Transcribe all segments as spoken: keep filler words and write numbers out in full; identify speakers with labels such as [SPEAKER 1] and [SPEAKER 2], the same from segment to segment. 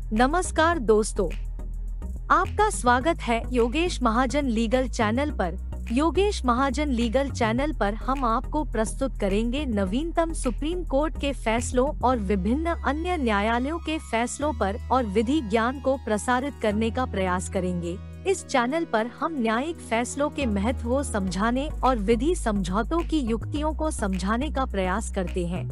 [SPEAKER 1] नमस्कार दोस्तों, आपका स्वागत है योगेश महाजन लीगल चैनल पर। योगेश महाजन लीगल चैनल पर हम आपको प्रस्तुत करेंगे नवीनतम सुप्रीम कोर्ट के फैसलों और विभिन्न अन्य न्यायालयों के फैसलों पर और विधि ज्ञान को प्रसारित करने का प्रयास करेंगे। इस चैनल पर हम न्यायिक फैसलों के महत्व को समझाने और विधि समझौतों की युक्तियों को समझाने का प्रयास करते हैं।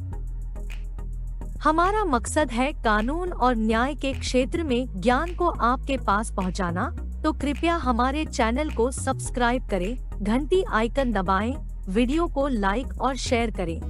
[SPEAKER 1] हमारा मकसद है कानून और न्याय के क्षेत्र में ज्ञान को आपके पास पहुंचाना, तो कृपया हमारे चैनल को सब्सक्राइब करें, घंटी आइकन दबाएं, वीडियो को लाइक और शेयर करें।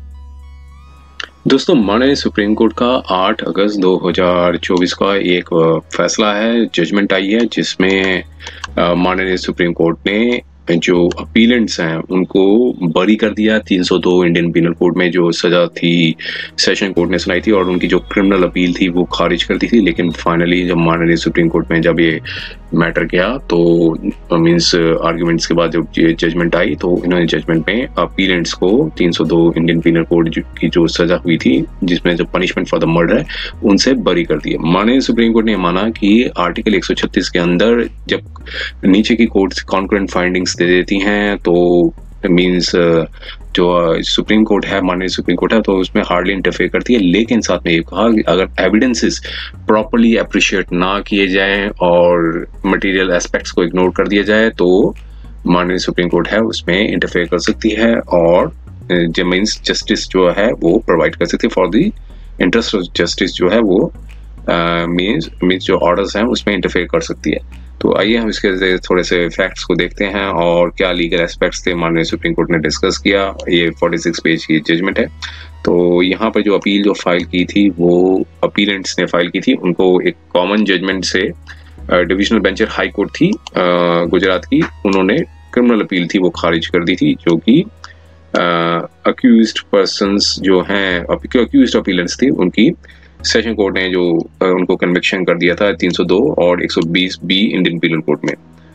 [SPEAKER 2] दोस्तों, माननीय सुप्रीम कोर्ट का आठ अगस्त दो हज़ार चौबीस का एक फैसला है, जजमेंट आई है, जिसमें माननीय सुप्रीम कोर्ट ने जो अपीलेंट्स हैं उनको बरी कर दिया। तीन सौ दो इंडियन पिनल कोड में जो सजा थी सेशन कोर्ट ने सुनाई थी और उनकी जो क्रिमिनल अपील थी वो खारिज कर दी थी। लेकिन फाइनली जब माननीय सुप्रीम कोर्ट में जब ये मैटर गया तो मींस आर्ग्यूमेंट्स के बाद जब ये जजमेंट आई तो इन्होंने जजमेंट में अपीलेंट्स को तीन सौ दो इंडियन पिनल कोड की जो सजा हुई थी, जिसमें जो पनिशमेंट फॉर द मर्डर है, उनसे बरी कर दिया। माननीय सुप्रीम कोर्ट ने माना कि आर्टिकल एक सौ छत्तीस के अंदर जब नीचे की कोर्ट्स कॉन्करेंट फाइंडिंग्स दे देती हैं तो मींस जो सुप्रीम कोर्ट है, माननीय सुप्रीम कोर्ट है, तो उसमें हार्डली इंटरफेयर करती है। लेकिन साथ में ये कहा कि अगर एविडेंसेस प्रॉपर्ली अप्रिशिएट ना किए जाएं और मटेरियल एस्पेक्ट्स को इग्नोर कर दिया जाए तो माननीय सुप्रीम कोर्ट है उसमें इंटरफेयर कर सकती है और जो मींस जस्टिस जो है वो प्रोवाइड कर सकती है। For the interest of justice जो है वो मींस मींस जो ऑर्डर्स हैं उसमें इंटरफेयर कर सकती है। तो आइए हम इसके थोड़े से फैक्ट्स को देखते हैं और क्या लीगल एस्पेक्ट्स थे माननीय सुप्रीम कोर्ट ने डिस्कस किया। ये छियालीस पेज की जजमेंट है। तो यहाँ पर जो अपील जो फाइल की थी वो अपीलेंट्स ने फाइल की थी। उनको एक कॉमन जजमेंट से डिविजनल बेंचर हाई कोर्ट थी गुजरात की, उन्होंने क्रिमिनल अपील थी वो खारिज कर दी थी, जो कि अक्यूज्ड पर्सन्स जो हैं अक्यूज्ड अपीलेंट्स थे उनकी सेशन कोर्ट ने जो उनको कन्विक्शन कर दिया था तीन सौ दो और एक सौ बीस बी इंडियन पिनल कोड में,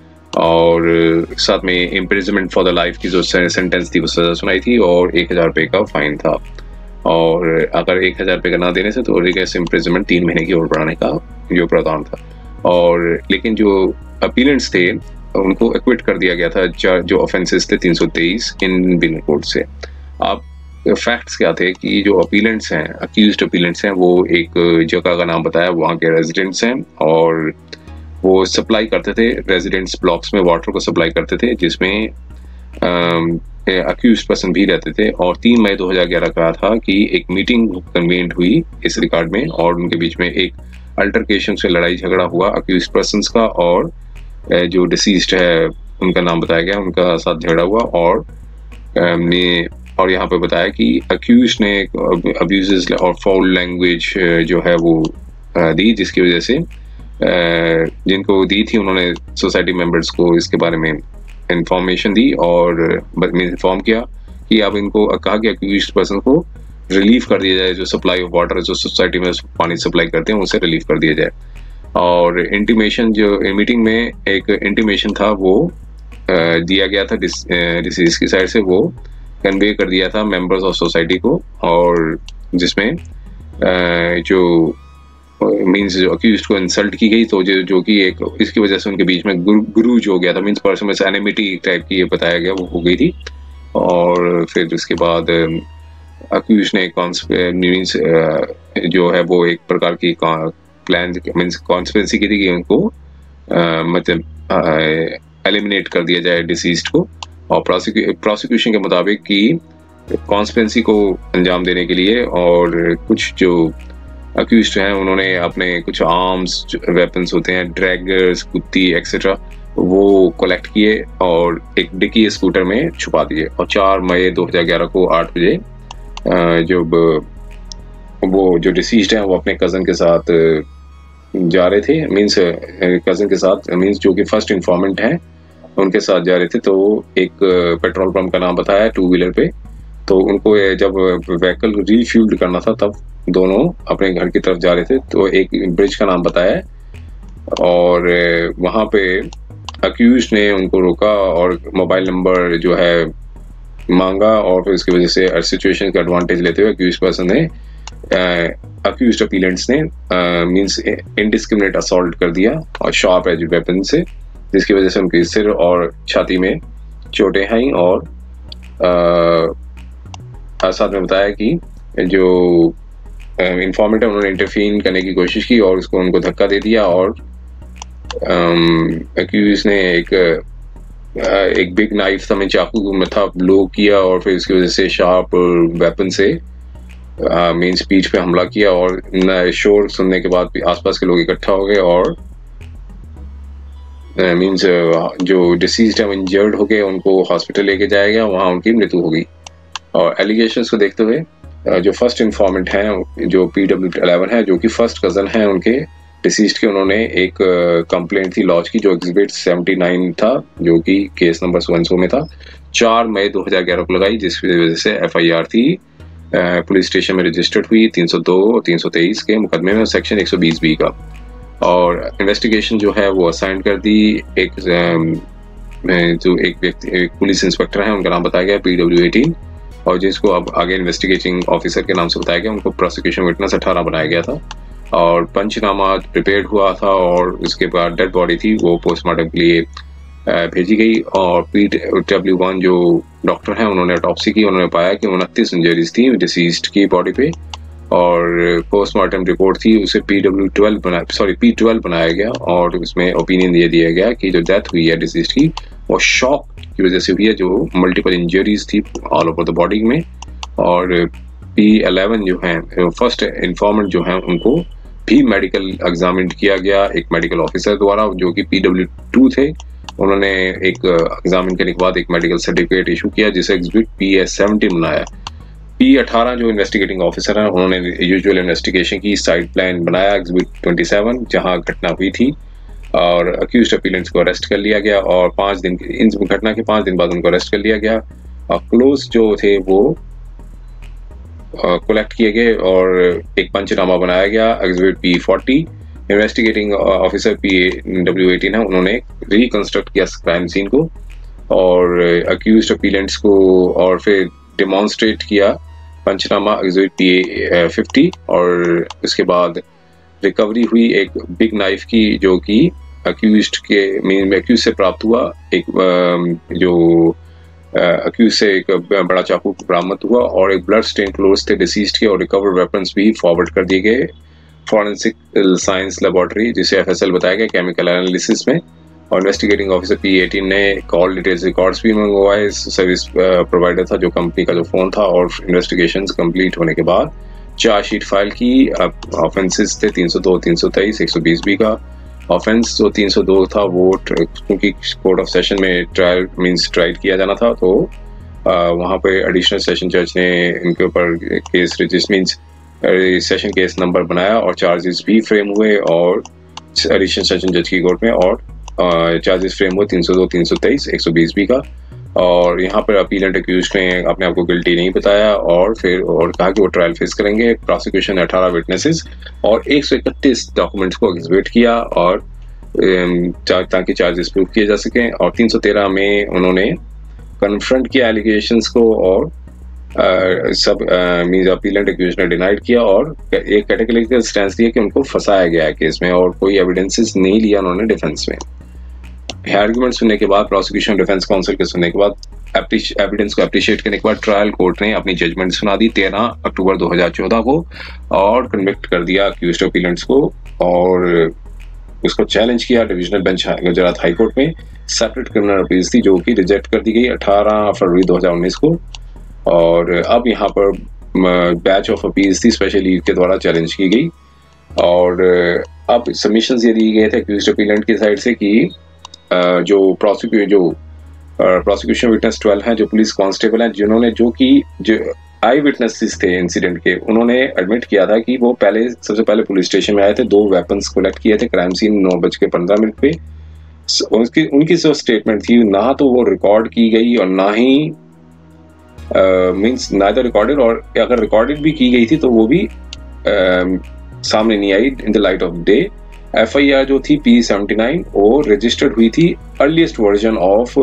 [SPEAKER 2] और साथ में इम्प्रिजनमेंट फॉर द लाइफ की जो सेंटेंस थी वो सजा सुनाई थी और एक हजार रुपये का फाइन था। और अगर एक हजार रुपये का ना देने से तो रिगेस इम्प्रिजनमेंट तीन महीने की और बढ़ाने का जो प्रावधान था। और लेकिन जो अपीलेंट्स थे उनको एक्विट कर दिया गया था जो ऑफेंसेस थे तीन सौ तेईस इन पिनल कोड से। आप फैक्ट्स क्या थे कि जो अपीलेंट्स हैं, अक्यूज्ड अपीलेंट्स हैं, वो एक जगह का नाम बताया, वहाँ के रेजिडेंट्स हैं और वो सप्लाई करते थे रेजिडेंट्स ब्लॉक्स में, वाटर को सप्लाई करते थे, जिसमें अक्यूज्ड पर्सन भी रहते थे। और तीन मई दो हज़ार ग्यारह का था कि एक मीटिंग कन्वीन्ड हुई इस रिकॉर्ड में और उनके बीच में एक अल्टरकेशन से लड़ाई झगड़ा हुआ अक्यूज्ड पर्सन्स का, और जो डिसीज्ड है उनका नाम बताया गया, उनका साथ झगड़ा हुआ। और ने और यहाँ पे बताया कि अक्यूज ने अब्यूजेस और फाउल लैंग्वेज जो है वो दी, जिसकी वजह से जिनको दी थी उन्होंने सोसाइटी मेंबर्स को इसके बारे में इंफॉर्मेशन दी और इन्फॉर्म किया कि अब इनको कहा कि अक्यूज्ड पर्सन को रिलीव कर दिया जाए, जो सप्लाई ऑफ वाटर जो सोसाइटी में पानी सप्लाई करते हैं उनसे रिलीव कर दिया जाए। और इंटीमेशन जो मीटिंग में एक इंटीमेशन था वो दिया गया था डिसीज की साइड से, वो कन्वे कर दिया था मेंबर्स ऑफ सोसाइटी को, और जिसमें जो मींस जो अक्यूज्ड को इंसल्ट की गई, तो जो जो कि एक इसकी वजह से उनके बीच में गुरूज हो गया था, मींस पर्सन में एनिमिटी टाइप की ये बताया गया, वो हो गई थी। और फिर उसके बाद अक्यूज्ड ने मींस जो है वो एक प्रकार की प्लान मींस कॉन्स्पिरेसी की थी कि उनको मतलब एलिमिनेट कर दिया जाए डिसीज्ड को। और प्रोसिक्यूशन के मुताबिक कि कॉन्स्पिरेसी को अंजाम देने के लिए और कुछ जो अक्यूज्ड हैं उन्होंने अपने कुछ आर्म्स वेपन्स होते हैं, ड्रैगर्स, कुत्ती एक्सेट्रा, वो कलेक्ट किए और एक डिक्की स्कूटर में छुपा दिए। और चार मई दो हज़ार ग्यारह को आठ बजे जब वो जो डिसीज्ड हैं वो अपने कज़न के साथ जा रहे थे, मींस कज़न के साथ मींस जो कि फर्स्ट इंफॉर्मेंट हैं उनके साथ जा रहे थे, तो एक पेट्रोल पंप का नाम बताया टू व्हीलर पे। तो उनको जब व्हीकल रिफ्यूल्ड करना था तब दोनों अपने घर की तरफ जा रहे थे, तो एक ब्रिज का नाम बताया और वहाँ पे अक्यूज ने उनको रोका और मोबाइल नंबर जो है मांगा, और फिर उसकी वजह से सिचुएशन का एडवांटेज लेते हुए अक्यूज पर्सन ने अक्यूज्ड अपीलेंट्स ने मींस इनडिस्क्रिमिनेट असॉल्ट कर दिया और शार्प एज वेपन से, जिसकी वजह से उनके सिर और छाती में चोटें आई। और आ, साथ में बताया कि जो इंफॉर्मेंट है उन्होंने इंटरफीन करने की कोशिश की और उसको उनको धक्का दे दिया और अक्यूज ने एक एक बिग नाइफ था में चाकू में था ब्लो किया और फिर इसकी वजह से शार्प वेपन से मेन स्पीच पे हमला किया। और शोर सुनने के बाद आसपास के लोग इकट्ठा हो गए और मींस जो डिसीज्ड है वो इंजर्ड हो गए, उनको हॉस्पिटल लेके जाया गया, वहाँ उनकी मृत्यु हो गई। और एलिगेशंस को देखते हुए जो फर्स्ट इंफॉर्मेंट हैं जो पी डब्ल्यू इलेवन है, जो कि फर्स्ट कजन है उनके डिसीज्ड के, उन्होंने एक कंप्लेंट थी लॉन्च की जो एग्जिबिट सेवेंटी नाइन था, जो कि केस नंबर वन सौ में था। चार मई दो हज़ार ग्यारह को लगाई, जिसकी वजह से एफ आई आर थी पुलिस स्टेशन में रजिस्टर्ड हुई तीन सौ दो और तीन सौ तेईस के मुकदमे में सेक्शन एक सौ बीस बी का। और इन्वेस्टिगेशन जो है वो असाइन कर दी एक जो एक व्यक्ति एक पुलिस इंस्पेक्टर है, उनका नाम बताया गया पी डब्ल्यू एटीन, और जिसको अब आगे इन्वेस्टिगेटिंग ऑफिसर के नाम से बताया गया। उनको प्रोसिक्यूशन विटनेस अठारह बनाया गया था और पंचनामा प्रिपेयर हुआ था और उसके बाद डेड बॉडी थी वो पोस्टमार्टम के लिए भेजी गई। और पी डब्ल्यू वन जो डॉक्टर हैं उन्होंने ऑटोप्सी की, उन्होंने पाया कि उनतीस इंजरीज थी डिसीज्ड की बॉडी पे और पोस्टमार्टम रिपोर्ट थी उसे पी डब्ल्यू ट्वेल्व बना सॉरी पी ट्वेल्व बनाया गया और उसमें ओपिनियन ये दिया गया कि जो डेथ हुई है डिसीज्ड की वो शॉक की वजह से हुई है, जो मल्टीपल इंजरीज थी ऑल ओवर द बॉडी में। और पी इलेवन जो हैं फर्स्ट इंफॉर्मेंट जो हैं उनको भी मेडिकल एग्जामिन किया गया एक मेडिकल ऑफिसर द्वारा, जो कि पी डब्ल्यू टू थे। उन्होंने एक एग्जामिन करने के बाद एक मेडिकल सर्टिफिकेट इशू किया जिसे एग्जिबिट पी एस सेवेंटी बनाया। पी अठारह जो इन्वेस्टिगेटिंग ऑफिसर हैं उन्होंने यूजुअल इन्वेस्टिगेशन की साइड प्लान बनाया एग्जिबिट ट्वेंटी सेवन जहां घटना हुई थी और अक्यूज्ड अपीलेंट्स को अरेस्ट कर लिया गया और पाँच दिन इन घटना के पाँच दिन बाद उनको अरेस्ट कर लिया गया और क्लोज जो थे वो कलेक्ट किए गए और एक पंचनामा बनाया गया exhibit P forty. Investigating officer P W eighteen है, उन्होंने रिकंस्ट्रक्ट किया क्राइम सीन को और अक्यूज्ड अपीलेंट्स को और फिर डिमॉन्स्ट्रेट किया पंचनामा एग्जिबिट पी फिफ्टी। और उसके बाद रिकवरी हुई एक बिग नाइफ की जो कि अक्यूज्ड के मीन में अक्यूज से प्राप्त हुआ, एक जो अक्यूज से एक बड़ा चाकू बरामद हुआ और एक ब्लड स्टेन क्लोज थे डिसीज्ड के और रिकवर्ड वेपन्स भी फॉरवर्ड कर दिए गए फॉरेंसिक साइंस लेबोरेटरी जिसे एफ एस एल बताया गया केमिकल एनालिसिस में। और इन्वेस्टिगेटिंग ऑफिसर पी एटीन ने कॉल डिटेल्स रिकॉर्ड्स भी मंगवाए सर्विस प्रोवाइडर था जो कंपनी का जो फोन था। और इन्वेस्टिगेशंस कंप्लीट होने के बाद चार्जशीट फाइल की। ऑफेंसेस थे तीन सौ दो, तीन सौ तेईस, एक सौ बीस बी का ऑफेंस। जो तीन सौ दो था वो क्योंकि कोर्ट ऑफ सेशन में ट्रायल मींस ट्रायल किया जाना था तो वहाँ पे एडिशनल सेशन जज ने इनके ऊपर case register means session case number बनाया और चार्जेस भी फ्रेम हुए और एडिशनल सेशन जज की कोर्ट में और चार्जेस फ्रेम हुए तीन सौ दो, तीन सौ तेईस, एक सौ बीस बी का। और यहाँ पर अपीलेंट अक्यूज्ड ने अपने आप को गिल्टी नहीं बताया और फिर और कहा कि वो ट्रायल फेस करेंगे। प्रोसिक्यूशन ने अठारह विटनेसेस और एक सौ इकतीस डॉक्यूमेंट्स को एग्जिबिट किया और ताकि चार्जेस प्रूव किए जा सकें। और तीन सौ तेरह में उन्होंने कन्फ्रंट किया एलिगेशंस को और Uh, सब मींस अपीलेंट अक्यूज्ड ने डिनाइड किया और एक कैटेगरिकल स्टैंस दिया कि उनको फंसाया गया है केस में और कोई एविडेंसेस नहीं लिया उन्होंने डिफेंस में। आर्गुमेंट सुनने के बाद प्रोसिक्यूशन डिफेंस काउंसिल के सुनने के बाद एविडेंस को अप्रिशिएट करने के बाद ट्रायल कोर्ट ने अपनी जजमेंट सुना दी तेरह अक्टूबर दो हज़ार चौदह को और कन्विक्ट कर दिया अक्यूज्ड अपीलेंट्स को और उसको चैलेंज किया divisional bench Gujarat high court में। सेपरेट क्रिमिनल अपील्स थी जो कि रिजेक्ट कर दी गई अठारह फरवरी दो हज़ार उन्नीस को। और अब यहाँ पर बैच ऑफ अपील्स थी स्पेशल लीग के द्वारा चैलेंज की गई और अब सबमिशंस ये दिए गए थे अक्यूज्ड अपीलेंट की साइड से कि जो प्रोसिक्यूट जो प्रोसिक्यूशन विटनेस ट्वेल्व हैं जो पुलिस कांस्टेबल हैं जिन्होंने जो कि जो आई विटनेसेस थे इंसिडेंट के, उन्होंने एडमिट किया था कि वो पहले सबसे पहले पुलिस स्टेशन में आए थे, दो वेपन्स कलेक्ट किए थे क्राइम सीन नौ बज के पंद्रह मिनट पे। उनकी उनकी जो स्टेटमेंट थी ना तो वो रिकॉर्ड की गई और ना ही मीन्स नाइदर रिकॉर्डेड और अगर रिकॉर्डेड भी की गई थी तो वो भी uh, सामने नहीं आई in the light of day. F I R जो थी पी सेवेंटी नाइन वो रजिस्टर्ड हुई थी अर्लीस्ट वर्जन ऑफ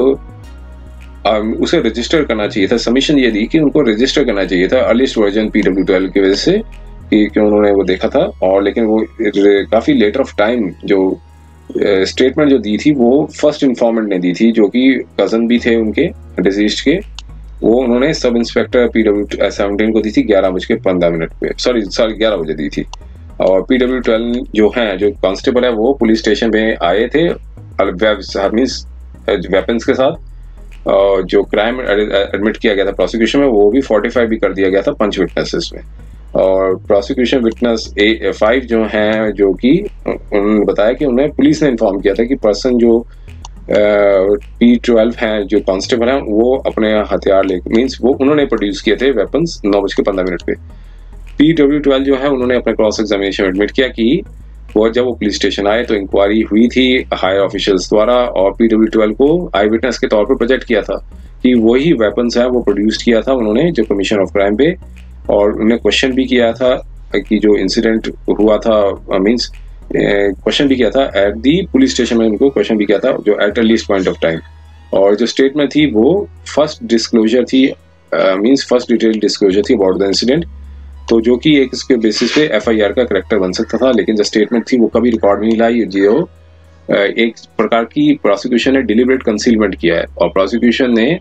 [SPEAKER 2] उसे रजिस्टर करना चाहिए था। सबमिशन ये दी कि उनको रजिस्टर करना चाहिए था earliest version P W twelve की वजह से कि क्यों उन्होंने वो देखा था, और लेकिन वो काफ़ी लेटर ऑफ टाइम जो स्टेटमेंट जो दी थी वो फर्स्ट इन्फॉर्मेंट ने दी थी, जो कि कज़न भी थे उनके डिसीज्ड के। वो उन्होंने sub inspector P W seventeen को दी थी ग्यारह बज के पंद्रह मिनट पे, सॉरी सॉरी ग्यारह बजे दी थी। और पी डब्ल्यू ट्वेल्व जो है, जो कांस्टेबल है, वो पुलिस स्टेशन में आए थे मीन्स वेपन्स के साथ। और जो क्राइम एडमिट किया गया था प्रोसिक्यूशन में, वो भी फोर्टिफाई भी कर दिया गया था पंच विटनेसेस में। और प्रोसिक्यूशन विटनेस ए फाइव जो हैं, जो कि उन्होंने बताया कि उन्हें पुलिस ने इन्फॉर्म किया था कि पर्सन जो पी ट्वेल्व हैं, जो कांस्टेबल हैं, वो अपने हथियार ले मीन्स वो उन्होंने प्रोड्यूस किए थे वेपन्स नौ बज के पंद्रह मिनट पे। पी डब्ल्यू ट्वेल्व जो है, उन्होंने अपने क्रॉस एग्जामिनेशन एडमिट किया कि वो जब वो पुलिस स्टेशन आए तो इंक्वायरी हुई थी हायर ऑफिशियल्स द्वारा, और पी डब्ल्यू ट्वेल्व को आई विटनेस के तौर पर प्रोजेक्ट किया था कि वही वेपन्स है वो प्रोड्यूस किया था उन्होंने जो कमीशन ऑफ क्राइम पे। और उन्हें क्वेश्चन भी किया था कि जो इंसिडेंट हुआ था मीन्स क्वेश्चन भी किया था एट दी पुलिस स्टेशन में, उनको क्वेश्चन भी किया था जो at least point of time. और जो स्टेटमेंट थी वो फर्स्ट डिस्क्लोजर थी मीन्स फर्स्ट डिटेल डिस्क्लोजर थी अबाउट द इंसिडेंट, तो जो कि एक इसके बेसिस पे एफ आई आर का करेक्टर बन सकता था। लेकिन जो स्टेटमेंट थी वो कभी रिकॉर्ड नहीं लाई, जो एक प्रकार की प्रोसिक्यूशन ने डिलिबरेट कंसीलमेंट किया है। और प्रोसिक्यूशन ने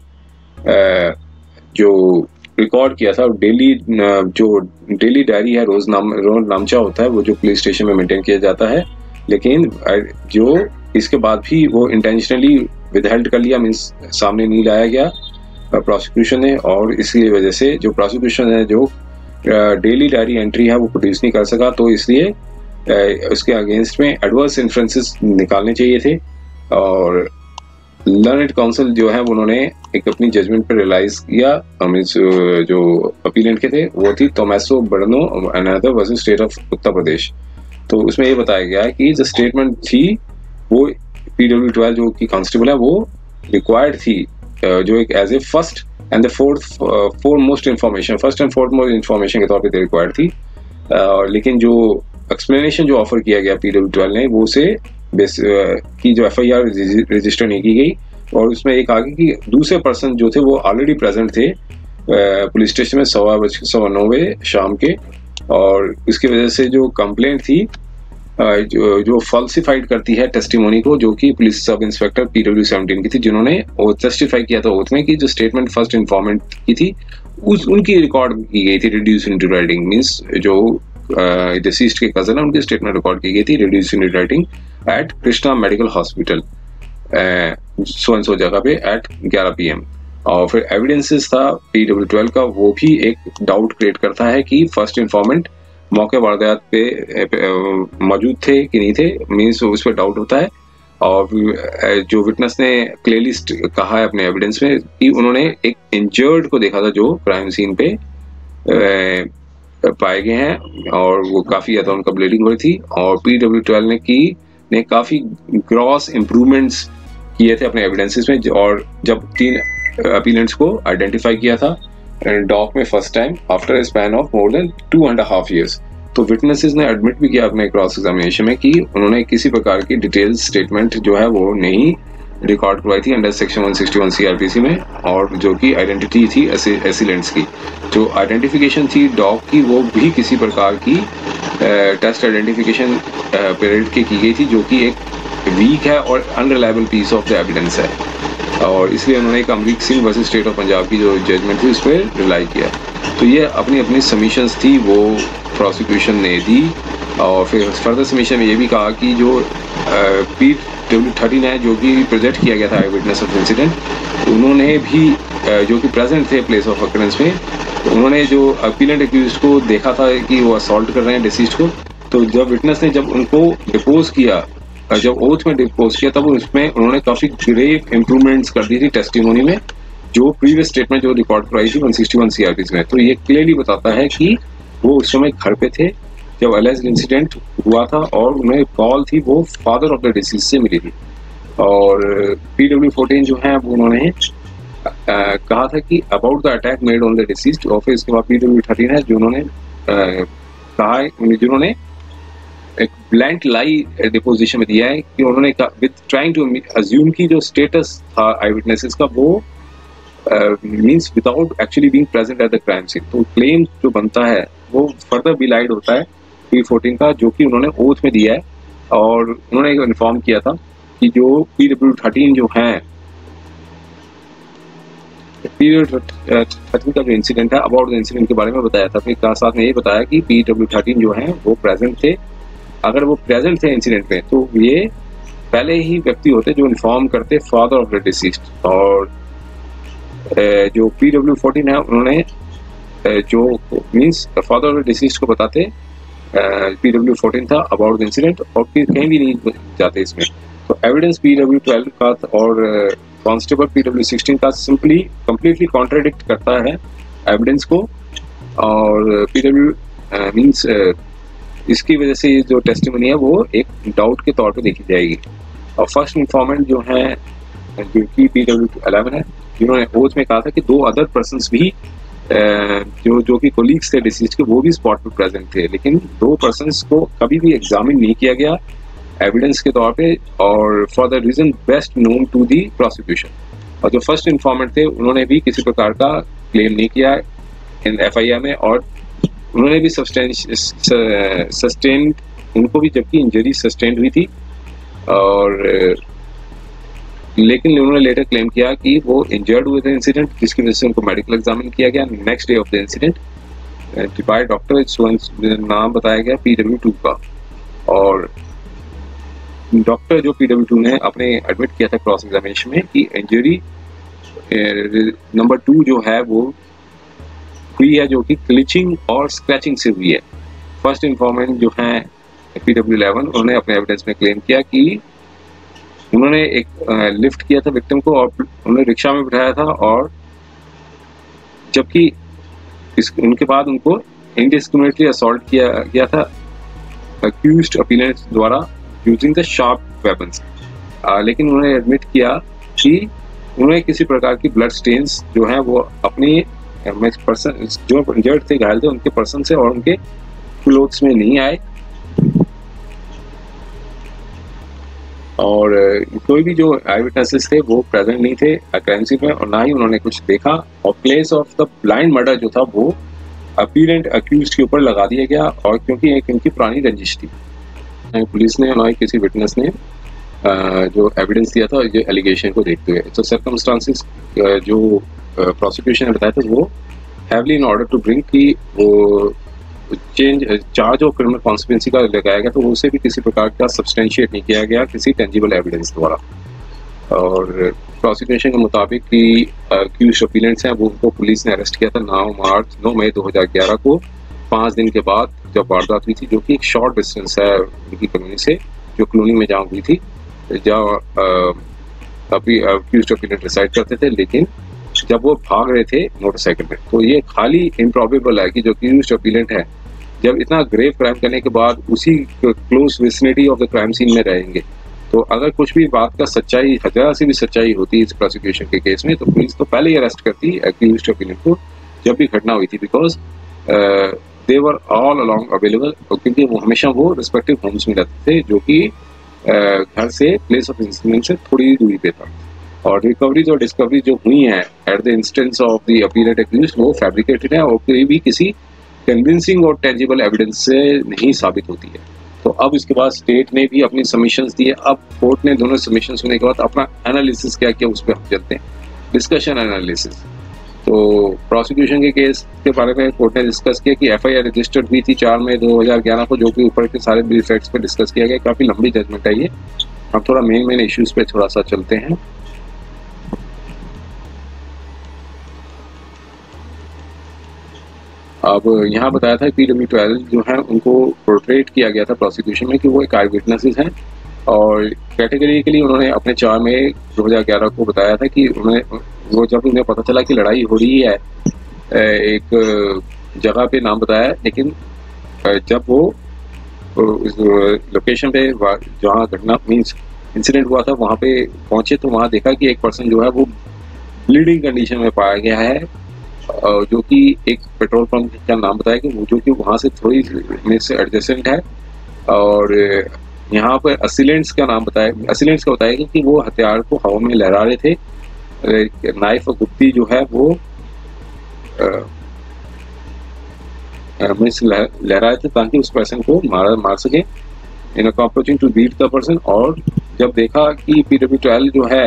[SPEAKER 2] जो रिकॉर्ड किया था डेली, जो डेली डायरी है, रोज नाम रोज नामचा होता है, वो जो पुलिस स्टेशन में मेंटेन किया जाता है, लेकिन जो इसके बाद भी वो इंटेंशनली विदहेल्ड कर लिया, मीन्स सामने नहीं लाया गया प्रोसिक्यूशन ने। और इसकी वजह से जो प्रोसिक्यूशन है जो डेली डायरी एंट्री है वो प्रोड्यूस नहीं कर सका, तो इसलिए उसके अगेंस्ट में एडवर्स इन्फ्रेंसेस निकालने चाहिए थे। और लर्नेड काउंसिल जो है उन्होंने एक अपनी जजमेंट पर रियलाइज किया, जो अपीलेंट के थे वो थी Tomaso Bruno and other versus state of Uttar Pradesh. तो उसमें ये बताया गया है कि जो स्टेटमेंट थी वो पी डब्ल्यू ट्वेल्व जो की कांस्टेबल है वो रिक्वायर्ड थी, जो एक as a first and the fourth foremost information first and fourth most information के तौर पे रिक्वायर्ड थी। uh, लेकिन जो एक्सप्लेनेशन जो ऑफर किया गया पी डब्ल्यू ट्वेल्व ने, वो से बेस की जो एफ आई आर रजिस्टर नहीं की गई। और उसमें एक आगे कि दूसरे पर्सन जो थे वो ऑलरेडी प्रेजेंट थे पुलिस स्टेशन में सवा बज सवा नौ बजे शाम के, और इसकी वजह से जो कंप्लेंट थी जो जो फॉल्सिफाइड करती है टेस्टिमोनी को, जो कि police sub inspector P W seventeen की थी, जिन्होंने वो टेस्टिफाई किया था ओथ में कि जो स्टेटमेंट फर्स्ट इन्फॉर्मेंट की थी उस उनकी रिकॉर्ड की गई थी रिड्यूस इन राइटिंग, मीन्स जो डिसीज्ड के कजन है उनकी स्टेटमेंट रिकॉर्ड की गई थी reduce in writing at Krishna medical hospital so and so जगह पे एट ग्यारह पी एम। और फिर एविडेंसेस था पी डब्ल्यू ट्वेल्व का, वो भी एक डाउट क्रिएट करता है कि फर्स्ट इन्फॉर्मेंट मौके वारदात पे मौजूद थे कि नहीं थे, मीन्स उस पर डाउट होता है। और जो विटनेस ने क्लियरली कहा है अपने एविडेंस में कि उन्होंने एक इंजर्ड को देखा था जो क्राइम सीन पे पाए गए हैं, और वो काफ़ी ज़्यादा उनका ब्लीडिंग हो रही थी। और पी डब्ल्यू ट्वेल्व ने की ने काफ़ी ग्रॉस इम्प्रूवमेंट्स किए थे अपने एविडेंसेस में। और जब तीन अपीलेंट्स को आइडेंटिफाई किया था डॉक में first time after a span of more than two and half years, तो विटनेसेस ने एडमिट भी किया अपने क्रॉस एग्जामिनेशन में कि उन्होंने किसी प्रकार की डिटेल स्टेटमेंट जो है वो नहीं रिकॉर्ड करवाई थी under section one sixty one CrPC में, और जो कि आइडेंटिटी थी एसिलेंट्स की, जो आइडेंटिफिकेशन थी डॉग की, वो भी किसी प्रकार की टेस्ट आइडेंटिफिकेशन पीरियड की की गई थी, जो कि एक वीक है और unreliable piece of the evidence है। और इसलिए उन्होंने एक Amrik Singh versus state of Punjab की जो जजमेंट थी उस पर रिलाई किया। तो ये अपनी अपनी सबमिशंस थी वो प्रोसिक्यूशन ने दी। और फिर फर्दर सबमिशन में ये भी कहा कि जो पी डब्ल्यू थर्टीन है जो कि प्रेजेंट किया गया था आई विटनेस ऑफ इंसिडेंट, उन्होंने भी जो कि प्रेजेंट थे प्लेस ऑफ अकरेंस में, उन्होंने जो अपीलेंट एक्यूज्ड को देखा था कि वो असॉल्ट कर रहे हैं डिसीज्ड को। तो जब विटनेस ने जब उनको डिपोज किया, जब ओथ में डिपोज किया, तब उसमें उन्होंने काफ़ी ग्रेव इम्प्रूवमेंट्स कर दी थी टेस्टिमोनी में, जो प्रीवियस स्टेटमेंट जो रिकॉर्ड कराई थी वन सिक्सटी वन सीआरपीसी में। तो ये क्लियरली बताता है कि वो उस समय घर पे थे जब एलेज्ड इंसिडेंट हुआ था, और उन्हें कॉल थी वो फादर ऑफ द डिसीज से मिली थी। और पी डब्ल्यू फोर्टीन जो है वो उन्होंने आ, कहा था कि about the attack made on the deceased. और फिर इसके बाद पी डब्ल्यू थर्टीन है जो उन्होंने कहा है, जिन्होंने एक ब्लैंक लाई डिपोजिशन में दिया है कि उन्होंने विद ट्राइंग टू अज्यूम की जो स्टेटस था आई विटनेसेस का वो means without actually being present at the crime scene. तो क्लेम जो बनता है वो फर्दर बिलाइड होता है पी फोर्टीन का, जो कि उन्होंने ओथ में दिया है। और उन्होंने इन्फॉर्म किया था कि जो पी डब्ल्यू थर्टीन जो है, पी डब्ल्यू थर्टीन का जो इंसिडेंट है, अबाउट द इंसिडेंट के बारे में बताया था। फिर साथ में ये बताया कि पी डब्ल्यू थर्टीन जो है वो प्रेजेंट थे। अगर वो प्रेजेंट थे इंसिडेंट में तो ये पहले ही व्यक्ति होते जो इन्फॉर्म करते फादर ऑफ द डिसीज्ड। और जो पी डब्ल्यू फोर्टीन है उन्होंने जो means father of the deceased को बताते पी डब्ल्यू फोर्टीन था अबाउट द इंसिडेंट, और फिर कहीं भी नहीं जाते इसमें। तो एविडेंस पी डब्ल्यू ट्वेल्व का और कांस्टेबल पी डब्ल्यू सिक्सटीन का सिंपली कंप्लीटली कॉन्ट्राडिक्ट करता है एविडेंस को। और पी डब्ल्यू मीन्स इसकी वजह से जो टेस्टिमनी है वो एक डाउट के तौर पे देखी जाएगी। और फर्स्ट इन्फॉर्मेंट जो है जो कि पी डब्ल्यू इलेवन है, जिन्होंने ओथ में कहा था कि दो अदर पर्सन्स भी जो जो कि कोलीग्स थे डिसीज के, वो भी स्पॉट पर प्रेजेंट थे, लेकिन दो पर्सन्स को कभी भी एग्जामिन नहीं किया गया एविडेंस के तौर पे, और for the reason best known to the prosecution. और जो फर्स्ट इन्फॉर्मेंट थे उन्होंने भी किसी प्रकार का क्लेम नहीं किया इन एफ आई आर में, और उन्होंने भी सस्टेन्ड उनको भी जबकि इंजरी सस्टेन्ड हुई थी। और लेकिन उन्होंने लेटर क्लेम किया कि वो इंजर्ड हुए थे इंसिडेंट, जिसकी वजह से उनको मेडिकल एग्जामिन किया गया next day of the incident by doctor, नाम बताया गया पी डब्ल्यू टू का। और डॉक्टर जो पी डब्ल्यू टू ने अपने एडमिट किया था क्रॉस एग्जामिनेशन में कि इंजरी नंबर टू जो है वो हुई है, जो कि क्लिचिंग और स्क्रैचिंग से हुई है। फर्स्ट इन्फॉर्मेंट जो है पी डब्ल्यू इलेवन, उन्होंने अपने एविडेंस में क्लेम किया कि उन्होंने एक लिफ्ट किया था विक्टिम को और उन्होंने रिक्शा में बिठाया था, और जबकि इस उनके बाद उनको इनडिस्क्रिमिनेटली असॉल्ट किया गया था अक्यूज्ड अपीलेंट द्वारा यूजिंग द शार्प वेपन्स। लेकिन उन्होंने एडमिट किया कि उन्होंने किसी प्रकार की ब्लड स्टेन्स जो है वो अपने पर्सन जो इंजर्ड थे, घायल थे, उनके पर्सन से और उनके क्लोथ्स में नहीं आए। और कोई भी जो आई विटनेसेस थे वो प्रेजेंट नहीं थे क्राइम सीन में, और ना ही उन्होंने कुछ देखा। और place of the blind murder जो था वो अपीलेंट अक्यूज्ड के ऊपर लगा दिया गया, और क्योंकि एक इनकी पुरानी रंजिश थी। पुलिस ने और किसी विटनेस ने जो एविडेंस दिया था ये एलिगेशन को देखते हुए, तो सर्कमस्टांसिस जो प्रोसिक्यूशन ने बताया था वो heavily in order to bring की वो change charge of criminal conspiracy का लगाया गया, तो उसे भी किसी प्रकार का सब्सटेंशिएट नहीं किया गया किसी टेंजिबल एविडेंस द्वारा। और प्रोसिक्यूशन के मुताबिक कि अक्यूज्ड अपीलेंट्स हैं वो उनको पुलिस ने अरेस्ट किया था नौ मार्च नौ मई दो हज़ार ग्यारह को, पाँच दिन के बाद जब वारदात हुई थी, जो कि एक शॉर्ट डिस्टेंस है उनकी कॉलोनी से, जो कॉलोनी में जहाँ हुई थी, जहाँ अभी अक्यूज्ड अपीलेंट रिसाइड करते थे। लेकिन जब वो भाग रहे थे मोटरसाइकिल में, तो ये खाली इम्प्रॉबेबल है कि जो अक्यूज्ड अपीलेंट है जब इतना ग्रेव क्राइम करने के बाद उसी close vicinity of the crime scene में रहेंगे, तो अगर कुछ भी बात का सच्चाई हज़ार से भी सच्चाई होती इस प्रोसिक्यूशन के केस में, तो पुलिस तो पहले ही अरेस्ट करती अक्यूज्ड अपीलेंट को जब भी घटना हुई थी, because they were all along available, क्योंकि वो हमेशा वो रिस्पेक्टिव होम्स में रहते थे जो कि घर से प्लेस ऑफ इंसिडेंट से थोड़ी दूरी पे था। और रिकवरीज और डिस्कवरीज जो हुई हैं at the instance of the appellant accused वो फैब्रिकेटेड है और कोई भी किसी कन्विंसिंग और टेंजिबल एविडेंस से नहीं साबित होती है। तो अब इसके बाद स्टेट ने भी अपनी सबमिशंस दिए। अब कोर्ट ने दोनों सबमिशंस होने के बाद अपना एनालिसिस क्या किया, उस पर हम चलते हैं, डिस्कशन एनालिसिस। तो प्रोसिक्यूशन के केस के बारे में कोर्ट ने डिस्कस किया कि एफ आई आर रजिस्टर्ड हुई थी चार मई दो हज़ार ग्यारह को, जो कि ऊपर के सारे बिल फैक्ट्स पे डिस्कस किया गया। काफ़ी लंबी जजमेंट है ये। हम थोड़ा मेन मेन इश्यूज पे थोड़ा सा चलते हैं। अब यहाँ बताया था पी डब्ल्यू ट्वेल्व जो है उनको पोर्ट्रेट किया गया था प्रोसिक्यूशन में कि वो एक आई विटनेसेस हैं, और कैटेगरी के लिए उन्होंने अपने चार मई दो हज़ार ग्यारह को बताया था कि उन्होंने वो जब उन्हें पता चला कि लड़ाई हो रही है एक जगह पे, नाम बताया, लेकिन जब वो उस लोकेशन पे जहाँ घटना मीन्स इंसिडेंट हुआ था वहाँ पे पहुँचे तो वहाँ देखा कि एक पर्सन जो है वो ब्लीडिंग कंडीशन में पाया गया है, जो कि एक पेट्रोल पंप का नाम बताया कि वो जो कि वहाँ से थोड़ी में से एडजेसेंट है। और यहाँ पर असिलेंट्स का नाम बताया असिलेंट्स का बताया कि वो हथियार को हवा में लहरा रहे थे। नाइफ और गुत्ती जो है वो मिस लहराए थे ताकि उस पर्सन को मार मार सके in approaching to beat the person. और जब देखा कि पी डब्ल्यू ट्वेल्व जो है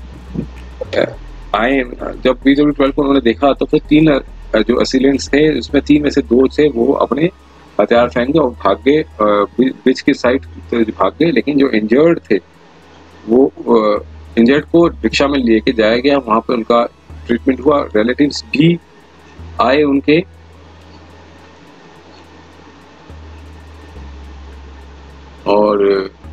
[SPEAKER 2] आए, जब पी डब्ल्यू ट्वेल्व को उन्होंने देखा तो फिर तीन जो असिलेंट्स थे उसमें तीन में से दो थे वो अपने हथियार फेंक गए और भाग गए, बीच की साइड भाग गए। लेकिन जो इंजर्ड थे वो इंजर्ड को रिक्शा में लेके जाया गया, वहां पे उनका ट्रीटमेंट हुआ। रिलेटिव्स भी आए उनके, और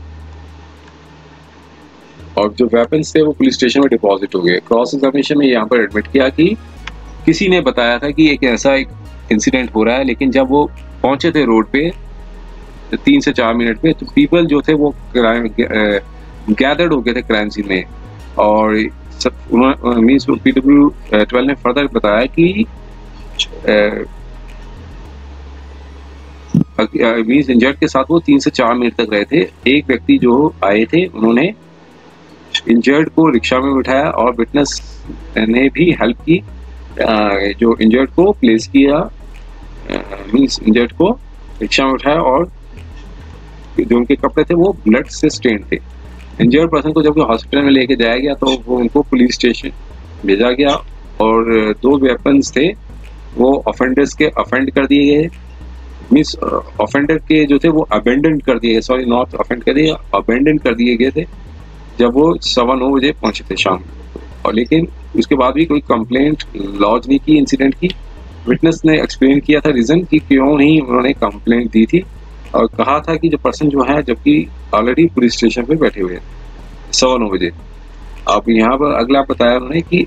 [SPEAKER 2] और जो वेपन्स थे वो पुलिस स्टेशन में डिपॉजिट हो गए। क्रॉस एग्जामिनेशन में यहाँ पर एडमिट किया कि किसी ने बताया था कि एक ऐसा एक इंसिडेंट हो रहा है, लेकिन जब वो पहुंचे थे रोड पे तीन से चार मिनट में तो पीपल जो थे वो गैदर्ड हो गए थे क्राइम सीन में। और उन्होंने मीन्स पी डब्ल्यू ट्वेल्व ने फर्दर बताया कि मीन्स इंजर्ड के साथ वो तीन से चार मिनट तक रहे थे। एक व्यक्ति जो आए थे उन्होंने इंजर्ड को रिक्शा में बिठाया और विटनेस ने भी हेल्प की, जो इंजर्ड को प्लेस किया, मीन्स इंजर्ड को रिक्शा में उठाया और जो उनके कपड़े थे वो ब्लड से स्टेन थे। इंजर्ड पर्सन को जब हॉस्पिटल में लेके जाया गया तो वो उनको पुलिस स्टेशन भेजा गया और दो वेपन्स थे वो ऑफेंडर्स के अफेंड कर दिए गए, मीन्स ऑफेंडर के जो थे वो अबेंडन कर दिए गए, सॉरी नॉट अफेंड कर दिए, अबेंडन कर दिए गए थे जब वो सवा नौ बजे पहुंचे थे शाम। और लेकिन उसके बाद भी कोई कंप्लेंट लॉन्च नहीं की इंसिडेंट की। विटनेस ने एक्सप्लेन किया था रीजन कि क्यों नहीं उन्होंने कंप्लेंट दी थी, और कहा था कि जो पर्सन जो है जबकि ऑलरेडी पुलिस स्टेशन पे बैठे हुए हैं सवा नौ बजे। अब यहाँ पर अगला बताया उन्होंने कि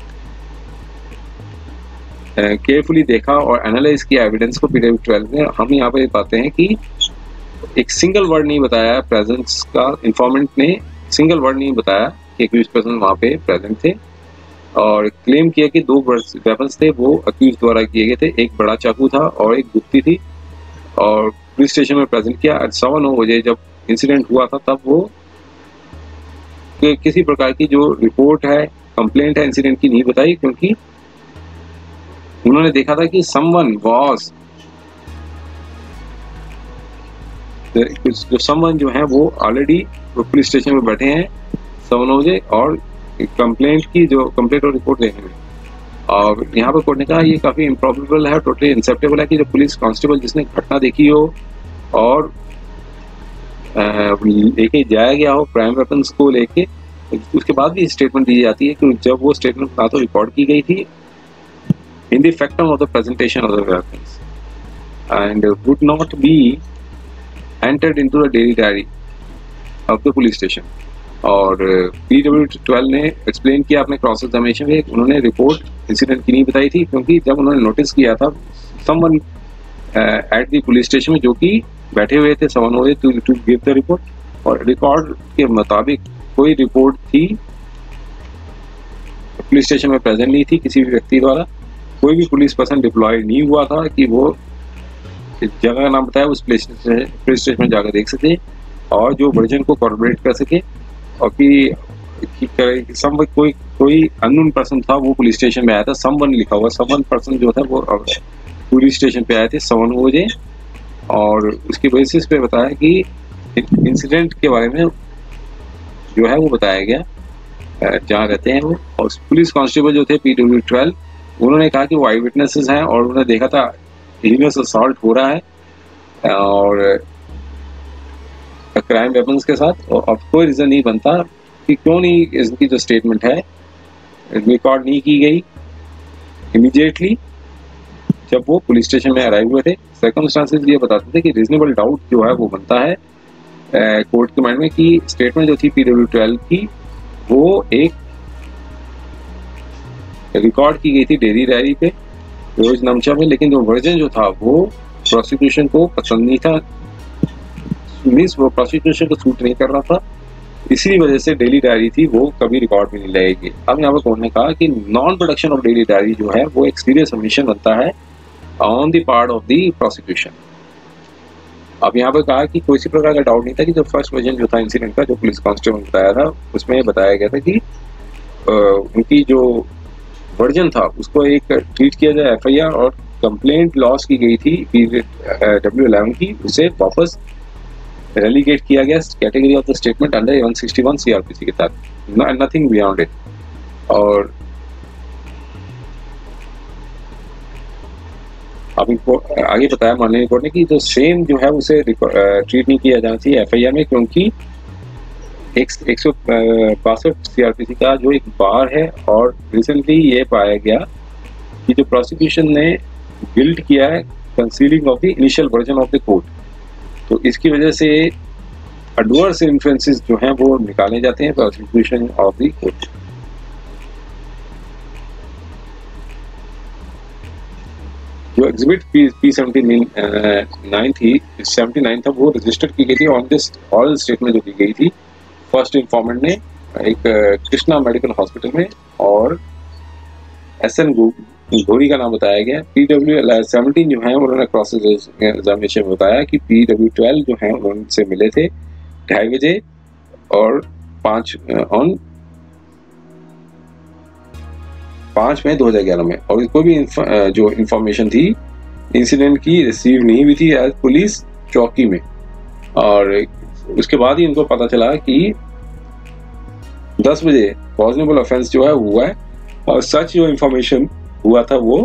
[SPEAKER 2] केयरफुली देखा और एनालाइज किया एविडेंस को पी डब्ल्यू ट्वेल्व ने। हम यहाँ पर पाते हैं कि एक सिंगल वर्ड नहीं बताया प्रेजेंस का, इन्फॉर्मेंट ने सिंगल वर्ड नहीं बताया कि अक्यूज पर्सन वहाँ पे प्रेजेंट थे, और क्लेम किया कि दो वेपन्स थे वो अक्यूज द्वारा किए गए थे, एक बड़ा चाकू था और एक गुत्ती थी, और पुलिस स्टेशन में प्रेजेंट किया। सवा नौ बजे जब इंसिडेंट हुआ था तब वो कि किसी प्रकार की जो रिपोर्ट है कंप्लेंट है इंसिडेंट की नहीं बताई, क्योंकि उन्होंने देखा था कि समवन वाज जो समवन जो है वो ऑलरेडी पुलिस स्टेशन में बैठे हैं सवा नौ बजे और कंप्लेंट की जो कंप्लेंट और रिपोर्ट देने में। और यहाँ पर कोर्ट ने कहा ये काफी इम्प्रॉबेबल है, टोटली इंसेप्टेबल है कि जो पुलिस कांस्टेबल जिसने घटना देखी हो और लेके जाया गया हो क्राइम वेपन्स को लेके, उसके बाद भी स्टेटमेंट दी जाती है कि जब वो स्टेटमेंट ना तो रिकॉर्ड की गई थी in the factum of the presentation of the weapons and would not be entered into the daily diary of the police station. और पी डब्ल्यू ट्वेल्व ने एक्सप्लेन किया अपने क्रॉस एग्जामिनेशन में, उन्होंने रिपोर्ट इंसिडेंट की नहीं बताई थी, क्योंकि जब उन्होंने नोटिस किया था someone at the police station में जो कि बैठे हुए थे सवा नौ बजे to to give the report, और रिकॉर्ड के मुताबिक कोई रिपोर्ट थी पुलिस स्टेशन में प्रेजेंट नहीं थी किसी भी व्यक्ति द्वारा। कोई भी पुलिस पर्सन डिप्लॉय नहीं हुआ था कि वो जगह का नाम बताया उस पुलिस स्टेशन में जाकर देख सके और जो वर्जन को कॉर्पोरेट कर सके, और कि सम कोई कोई अननोन पर्सन था वो पुलिस स्टेशन में आया था, समवन लिखा हुआ समवन पर्सन जो था वो पुलिस स्टेशन पे आए थे सवा नौ बजे, और उसकी बेसिस पे बताया कि इंसिडेंट के बारे में जो है वो बताया गया जहाँ रहते हैं वो। और पुलिस कांस्टेबल जो थे पी डब्ल्यू ट्वेल्व उन्होंने कहा कि वो आई विटनेसेस हैं और उन्होंने देखा था हीनस असॉल्ट हो रहा है और क्राइम वेपन्स के साथ, और अब कोई रीजन नहीं बनता कि क्यों नहीं इसकी जो स्टेटमेंट है रिकॉर्ड नहीं की गई इमीडिएटली जब वो पुलिस स्टेशन में अराइव हुए थे। सर्कमस्टांसेस ये बताते थे कि रीजनेबल डाउट जो है वो बनता है कोर्ट के माइंड में कि स्टेटमेंट जो थी पी डब्ल्यू ट्वेल्व की वो एक रिकॉर्ड की गई थी डेली डायरी पे रोज नमचा में, लेकिन जो वर्जन जो था वो प्रोसिक्यूशन को पसंद नहीं था, मीन्स वो प्रोसिक्यूशन को सूट नहीं कर रहा था, इसी वजह से डेली डायरी थी वो कभी रिकॉर्ड में नहीं लगेगी। अब यहाँ पर कोर्ट ने कहा कि non production of daily diary जो है वो एक सीरियस ओमिशन बनता है on the part of the prosecution. अब यहाँ पर कहा कि कोई सी प्रकार का डाउट नहीं था कि जो फर्स्ट वर्जन जो था इंसिडेंट का जो पुलिस कांस्टेबल ने बताया था उसमें बताया गया था कि आ, उनकी जो वर्जन था उसको एक ट्रीट किया जाए एफ आई आर और कंप्लेंट लॉस की गई थी डब्ल्यू इलेवन की, उसे वापस रेलीगेट किया गया category of the statement under one sixty one CrPC के तहत, नथिंग बियॉन्ड इट। और अब इनको आगे बताया माननीय कोर्ट ने कि जो सेम जो है उसे ट्रीट नहीं किया जाना चाहिए एफआईआर में, क्योंकि एक सौ बासठ सीआरपीसी का जो एक बार है, और रिसेंटली ये पाया गया कि जो प्रोसिक्यूशन ने गिल्ट किया है concealing of the initial version of the court, तो इसकी वजह से एडवर्स इन्फ्लुएंसेस जो हैं वो निकाले जाते हैं प्रोसिक्यूशन ऑफ द कोर्ट। जो exhibit P P seventy nine थी सेवेंटी नाइन था, वो रजिस्टर की गई थी ऑन दिस ऑरल स्टेटमेंट जो दी गई थी फर्स्ट इन्फॉर्मेंट ने एक कृष्णा मेडिकल हॉस्पिटल में, और एस एन घोरी का नाम बताया गया। पी डब्ल्यू सेवनटीन जो है उन्होंने क्रॉस एग्जामिनेशन में बताया कि पी डब्ल्यू ट्वेल्व जो है उनसे मिले थे ढाई बजे और पाँच ऑन पाँच मई दो हजार ग्यारह में, और कोई भी इंफ, जो इंफॉर्मेशन थी इंसिडेंट की रिसीव नहीं हुई थी एज पुलिस चौकी में। और उसके बाद ही इनको पता चला कि दस बजे पॉजिटिव ऑफेंस जो है हुआ है, और सच जो इंफॉर्मेशन हुआ था वो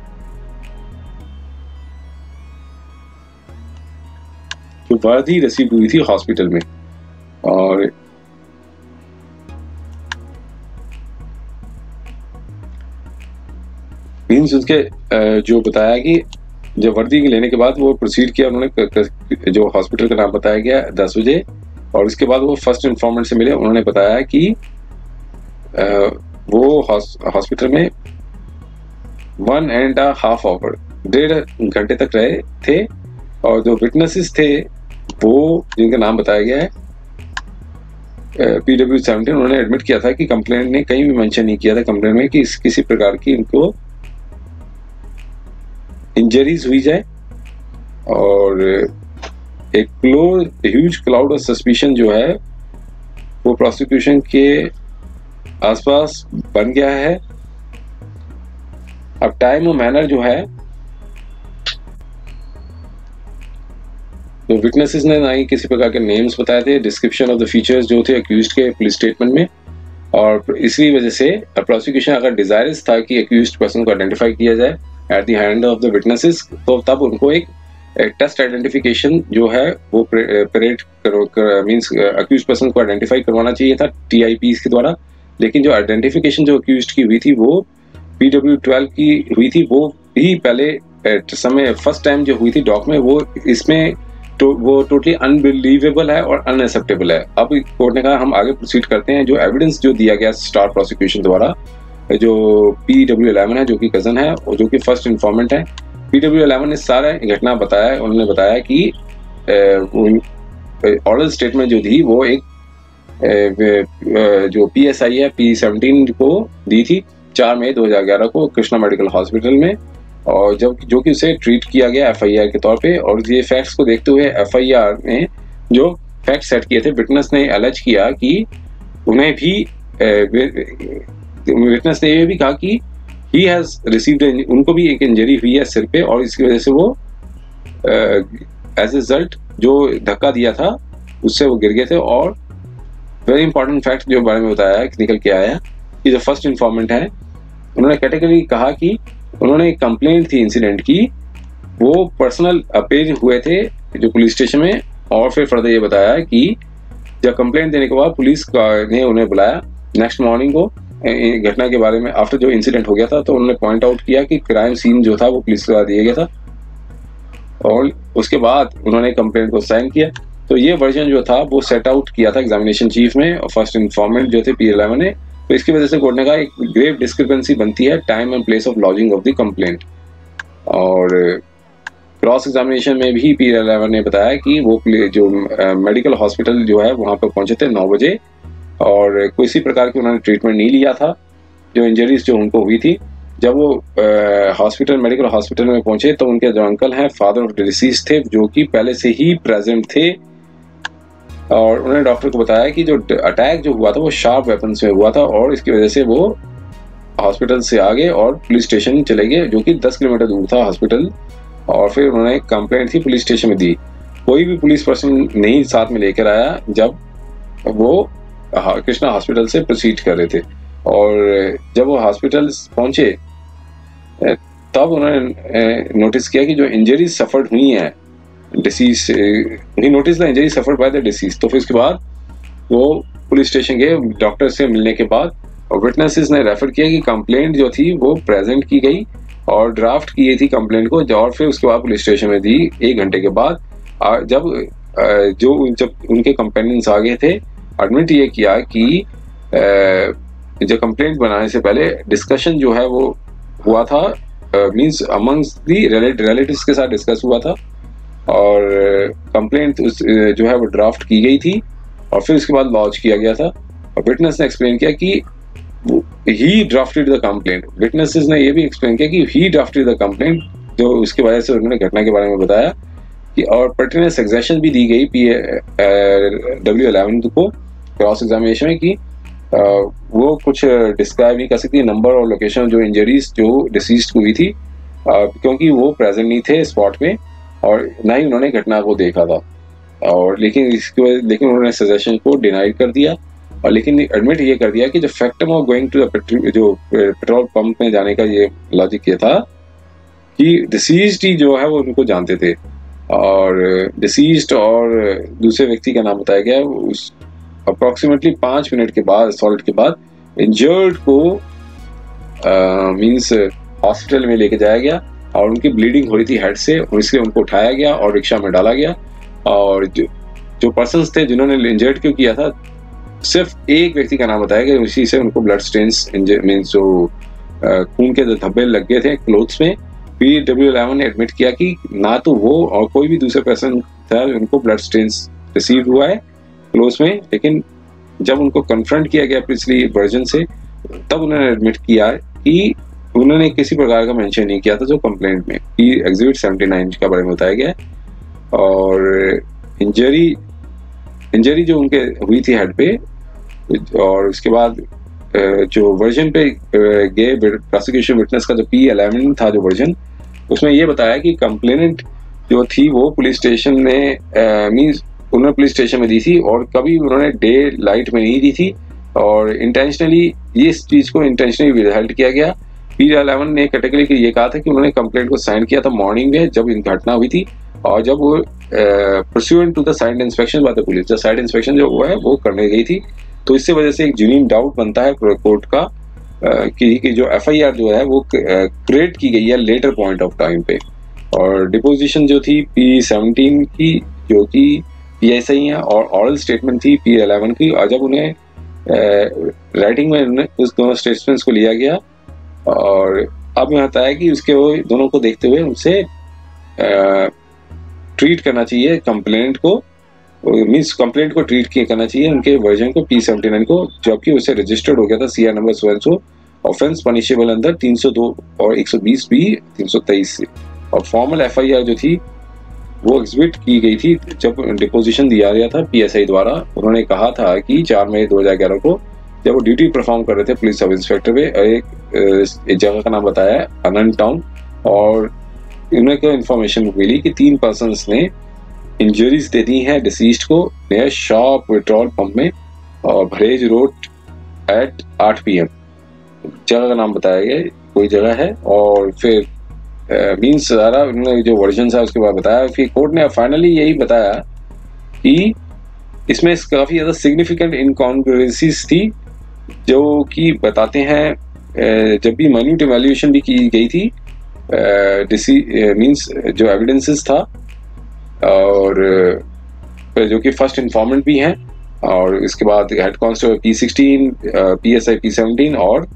[SPEAKER 2] जो वर्दी रिसीव हुई थी हॉस्पिटल में। और मीन्स उसके जो बताया कि जब वर्दी लेने के बाद वो प्रोसीड किया उन्होंने, जो हॉस्पिटल का नाम बताया गया दस बजे, और उसके बाद वो फर्स्ट इन्फॉर्मेंट से मिले, उन्होंने बताया कि वो हॉस्पिटल में वन एंड हाफ आवर डेढ़ घंटे तक रहे थे, और जो विटनेसेस थे वो जिनका नाम बताया गया है पी डब्ल्यू सेवनटीन, उन्होंने एडमिट किया था कि कंप्लेंट ने कहीं भी मेंशन नहीं किया था कंप्लेंट में कि इस, किसी प्रकार की इनको इंजरीज हुई जाए। और एक close huge cloud of suspicion जो है वो प्रोसिक्यूशन के आसपास बन गया है। अब टाइम और मैनर जो है, तो विटनेसेस ने ना ही किसी प्रकार के नेम्स बताए थे, डिस्क्रिप्शन ऑफ द फीचर्स जो थे अक्यूज्ड के पुलिस स्टेटमेंट में, और इसी वजह से प्रोसिक्यूशन अगर डिजायरस था कि अक्यूज्ड पर्सन को आइडेंटिफाई किया जाए at the hand of the witnesses, तो तब उनको एक टेस्ट आइडेंटिफिकेशन जो है वो परेड करो कर, मींस अक्यूज्ड पर्सन को आइडेंटिफाई करवाना चाहिए था टीआईपीस के द्वारा। लेकिन जो आइडेंटिफिकेशन जो अक्यूज्ड की हुई थी वो पी डब्ल्यू ट्वेल्व की हुई थी, वो भी पहले समय फर्स्ट टाइम जो हुई थी डॉक में, वो इसमें तो वो टोटली अनबिलीवेबल है और अनएक्सेप्टेबल है। अब कोर्ट ने कहा हम आगे प्रोसीड करते हैं। जो एविडेंस जो दिया गया स्टार प्रोसिक्यूशन द्वारा, जो पी डब्ल्यू इलेवन है जो कि कजन है और जो कि फर्स्ट इन्फॉर्मेंट है, पी डब्ल्यू इलेवन ने सारा घटना बताया। उन्होंने बताया कि ऑरल स्टेटमेंट जो थी वो एक जो पी एस आई है पी सेवनटीन को दी थी चार मई दो हजार ग्यारह को कृष्णा मेडिकल हॉस्पिटल में, और जब जो कि उसे ट्रीट किया गया एफ आई आर के तौर पे। और ये फैक्ट्स को देखते हुए एफ आई आर ने जो फैक्ट सेट किए थे, विटनेस ने अलर्ज किया कि उन्हें भी विटनेस ने ये भी कहा कि ही हैज रिसीव्ड, उनको भी एक इंजरी हुई है सिर पे, और इसकी वजह से वो एज ए रिजल्ट जो धक्का दिया था उससे वो गिर गए थे। और वेरी इंपॉर्टेंट फैक्ट जो बारे में बताया है निकल के आया कि जो फर्स्ट इन्फॉर्मेंट है, उन्होंने कैटेगरी कहा कि उन्होंने एक कंप्लेंट थी इंसिडेंट की, वो पर्सनल अपेज हुए थे जो पुलिस स्टेशन में। और फिर फर्दर ये बताया कि जब कंप्लेंट देने के बाद पुलिस ने उन्हें बुलाया नेक्स्ट मॉर्निंग को घटना के बारे में, आफ्टर जो इंसिडेंट हो गया था, तो उन्होंने पॉइंट आउट किया कि क्राइम सीन जो था वो पुलिस द्वारा दिया गया था, और उसके बाद उन्होंने कंप्लेंट को साइन किया। तो ये वर्जन जो था वो सेट आउट किया था एग्जामिनेशन चीफ में, और फर्स्ट इन्फॉर्मेंट जो थे पी इलेवन ने। तो इसकी वजह से कोर्ट ने कहा एक ग्रेव डिस्क्रिपेंसी बनती है time and place of lodging of the complaint. और क्रॉस एग्जामिनेशन में भी पी इलेवन ने बताया कि वो जो मेडिकल हॉस्पिटल जो है वहाँ पर पहुंचे थे नौ बजे, और किसी प्रकार की उन्होंने ट्रीटमेंट नहीं लिया था जो इंजरीज जो उनको हुई थी। जब वो हॉस्पिटल मेडिकल हॉस्पिटल में पहुंचे तो उनके जो अंकल हैं फादर ऑफ डिसीज थे, जो कि पहले से ही प्रेजेंट थे, और उन्होंने डॉक्टर को बताया कि जो अटैक जो हुआ था वो शार्प वेपन से हुआ था, और इसकी वजह से वो हॉस्पिटल से आ गए और पुलिस स्टेशन चले गए, जो कि दस किलोमीटर दूर था हॉस्पिटल। और फिर उन्होंने कंप्लेंट थी पुलिस स्टेशन में दी। कोई भी पुलिस पर्सन नहीं साथ में लेकर आया जब वो कृष्णा हॉस्पिटल से प्रोसीड कर रहे थे। और जब वो हॉस्पिटल पहुंचे तब उन्होंने नोटिस किया कि जो इंजरीज सफर्ड हुई हैं, deceased, he notice the injury suffered by the deceased. तो फिर उसके बाद वो पुलिस स्टेशन गए डॉक्टर से मिलने के बाद, और विटनेसेस ने रेफर किया कि कंप्लेंट जो थी वो प्रेजेंट की गई और ड्राफ्ट की गई थी कंप्लेंट को। और फिर उसके बाद पुलिस स्टेशन में दी। एक घंटे के बाद जब जो जब उनके कंपेनियंस आ गए थे, एडमिट ये किया कि जो कंप्लेंट बनाने से पहले डिस्कशन जो है वो हुआ था, मींस अमंग्स दी रिलेटिव्स के साथ डिस्कस हुआ था, और कंप्लेंट जो है वो ड्राफ्ट की गई थी और फिर उसके बाद लॉन्च किया गया था। और विटनेस ने एक्सप्लेन किया कि he drafted the complaint. Witnesses ने ये भी एक्सप्लेन किया कि ही ड्राफ्टेड द कंप्लेंट, जो उसकी वजह से उन्होंने घटना के बारे में बताया कि, और पर्टिकुलर सजेशन भी दी गई पी डब्ल्यू इलेवन को क्रॉस एग्जामिनेशन में कि आ, वो कुछ डिस्क्राइब नहीं कर सकती नंबर और लोकेशन जो इंजरीज जो डिसीज हुई थी, आ, क्योंकि वो प्रेजेंट नहीं थे स्पॉट में और ना ही उन्होंने घटना को देखा था। और लेकिन इसकी वजह लेकिन उन्होंने सजेशन को डिनाई कर दिया, और लेकिन एडमिट ये कर दिया कि जो factum of going to the जो पेट्रोल पंप में जाने का ये लॉजिक ये था कि डिसीज्ड ही जो है वो उनको जानते थे, और डिसीज्ड और दूसरे व्यक्ति का नाम बताया गया। उस अप्रोक्सीमेटली पाँच मिनट के बाद असॉल्ट के बाद इंजर्ड को मींस हॉस्पिटल में लेके जाया गया और उनकी ब्लीडिंग हो रही थी हेड से, और इसलिए उनको उठाया गया और रिक्शा में डाला गया। और जो जो पर्सन्स थे जिन्होंने इंजर्ड क्यों किया था, सिर्फ एक व्यक्ति का नाम बताया गया, उसी से उनको ब्लड स्टेन्स मींस जो खून के जो धब्बे लग गए थे क्लोथ्स में। पी डब्ल्यू इलेवन ने एडमिट किया कि ना तो वो और कोई भी दूसरा पर्सन था उनको ब्लड स्टेन्स रिसीव हुआ है क्लोथ्स में, लेकिन जब उनको कन्फ्रंट किया गया पिछली वर्जन से तब उन्होंने एडमिट किया कि उन्होंने किसी प्रकार का मेंशन नहीं किया था जो कंप्लेंट में कि एग्जिबिट सेवेंटी नाइन का बारे में बताया गया। और इंजरी इंजरी जो उनके हुई थी हेड पे, और उसके बाद जो वर्जन पे गए प्रोसिक्यूशन विटनेस का जो पी इलेवन था जो वर्जन, उसमें ये बताया कि कंप्लेनेंट जो थी वो पुलिस स्टेशन में मींस उन्होंने पुलिस स्टेशन में दी थी और कभी उन्होंने डे लाइट में नहीं दी थी, और इंटेंशनली ये इस चीज को इंटेंशनली विदहेल्ड किया गया। पी इलेवन ने कैटेगरी ये कहा था कि उन्होंने कंप्लेंट को साइन किया था मॉर्निंग में जब इन घटना हुई थी, और जब वो pursuant to the site inspection by the police, जब साइट इंस्पेक्शन जो हुआ है वो करने गई थी, तो इससे वजह से एक जेन्युइन डाउट बनता है कोर्ट का कि, कि जो एफ आई आर जो है वो क्रिएट की गई है लेटर पॉइंट ऑफ टाइम पे। और डिपोजिशन जो थी पी सेवनटीन की जो कि पी एस आई है, और ऑरल स्टेटमेंट थी पी इलेवन की, और जब उन्हें राइटिंग में उस दोनों स्टेटमेंट्स को लिया गया, और अब मैं बताया कि उसके वो दोनों को देखते हुए उनसे ट्रीट करना चाहिए कंप्लेंट को, मींस कंप्लेंट को ट्रीट किया करना चाहिए उनके वर्जन को पी सेवेंटी नाइन को, जबकि उसे रजिस्टर्ड हो गया था C R number so and so offence punishable अंदर तीन सौ दो और एक सौ बीस बी तीन सौ तेईस से। और फॉर्मल एफ आई आर जो थी वो एग्जिबिट की गई थी जब डिपोजिशन दिया गया था पी एस आई द्वारा। उन्होंने कहा था कि चार मई दो हजार ग्यारह को जब वो ड्यूटी परफॉर्म कर रहे थे पुलिस सब इंस्पेक्टर में, एक, एक जगह का नाम बताया अनंत टाउन, और उन्हें को इन्फॉर्मेशन मिली कि तीन पर्सन्स ने इंजरीज दे दी हैं डिसीज्ड को नियर शॉप पेट्रोल पंप में और भरेज रोड एट आठ पी एम। जगह का नाम बताया गया कोई जगह है, और फिर मीन्स सारा उन्होंने जो वर्जन है उसके बाद बताया। फिर कोर्ट ने फाइनली यही बताया कि इसमें काफ़ी ज़्यादा सिग्निफिकेंट इनकॉन्ग्रुएंसीज थी, जो कि बताते हैं जब भी माइन्यूट इवैल्यूएशन भी की गई थी मींस जो एविडेंसेस था, और जो कि फर्स्ट इन्फॉर्मेंट भी हैं, और इसके बाद head constable P sixteen, P S I P seventeen, और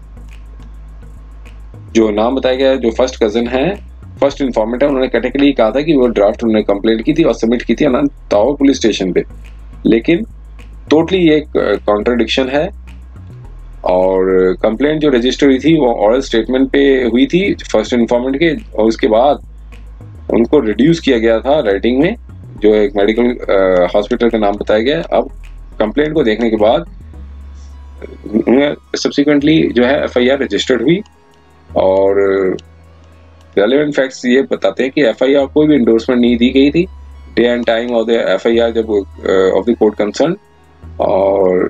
[SPEAKER 2] जो नाम बताया गया जो फर्स्ट कजन है फर्स्ट इन्फॉर्मेंट है, उन्होंने कैटेगरी कहा था कि वो ड्राफ्ट उन्होंने कंप्लेंट की थी और सबमिट की थी अनंत ताओ पुलिस स्टेशन पे। लेकिन टोटली ये कॉन्ट्रडिक्शन है, और कंप्लेंट जो रजिस्टर हुई थी वो ऑरल स्टेटमेंट पे हुई थी फर्स्ट इन्फॉर्मेंट के, और उसके बाद उनको रिड्यूस किया गया था राइटिंग में जो एक मेडिकल हॉस्पिटल का नाम बताया गया। अब कंप्लेंट को देखने के बाद सब्सिक्वेंटली जो है एफ आई आर रजिस्टर्ड हुई और रेलेवेंट फैक्ट्स ये बताते हैं कि एफ आई आर कोई भी इंडोर्समेंट नहीं दी गई थी day and time of the F I R जब ऑफ द कोर्ट कंसर्न। और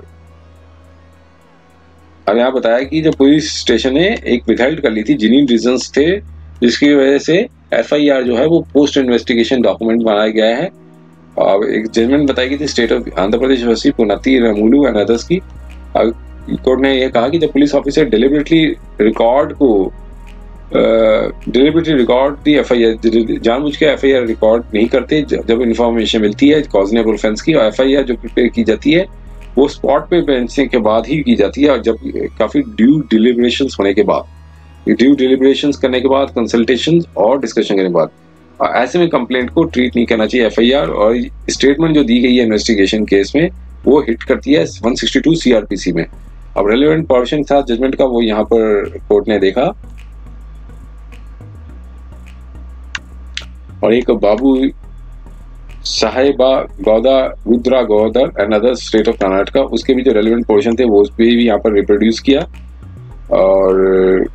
[SPEAKER 2] अब यहाँ बताया कि जो पुलिस स्टेशन ने एक विथहेल्ड कर ली थी जिन्हीं रीजंस थे जिसकी वजह से एफ आई आर जो है वो पोस्ट इन्वेस्टिगेशन डॉक्यूमेंट बनाया गया है। अब एक जजमेंट बताई गई थी state of Andhra Pradesh versus Punati Ramulu and others की। कोर्ट ने यह कहा कि जब पुलिस ऑफिसर डिलिबरेटली रिकॉर्ड को deliberately record the F I R जानबूझ के एफ आई आर रिकॉर्ड नहीं करते जब इन्फॉर्मेशन मिलती है कॉजनेबल ऑफेंस की, और एफ आई आर जो प्रिपेयर की जाती है वो स्पॉट पे बेंचने के बाद ही की जाती है और जब काफी ड्यू डिलिबरेशंस होने के बाद ड्यू डिलिबरेशंस करने के बाद कंसल्टेशन और डिस्कशन करने के बाद ऐसे में कंप्लेंट को ट्रीट नहीं करना चाहिए एफ आई आर। और स्टेटमेंट जो दी गई है इन्वेस्टिगेशन केस में वो हिट करती है one sixty two C R P C में। अब रेलेवेंट पोर्शन था जजमेंट का वो यहाँ पर कोर्ट ने देखा और एक Babu Saheba Gowda Rudra Gowdar and other state of Karnataka उसके भी जो रेलेवेंट पोर्शन थे वो उस पर भी यहाँ पर रिप्रोड्यूस किया। और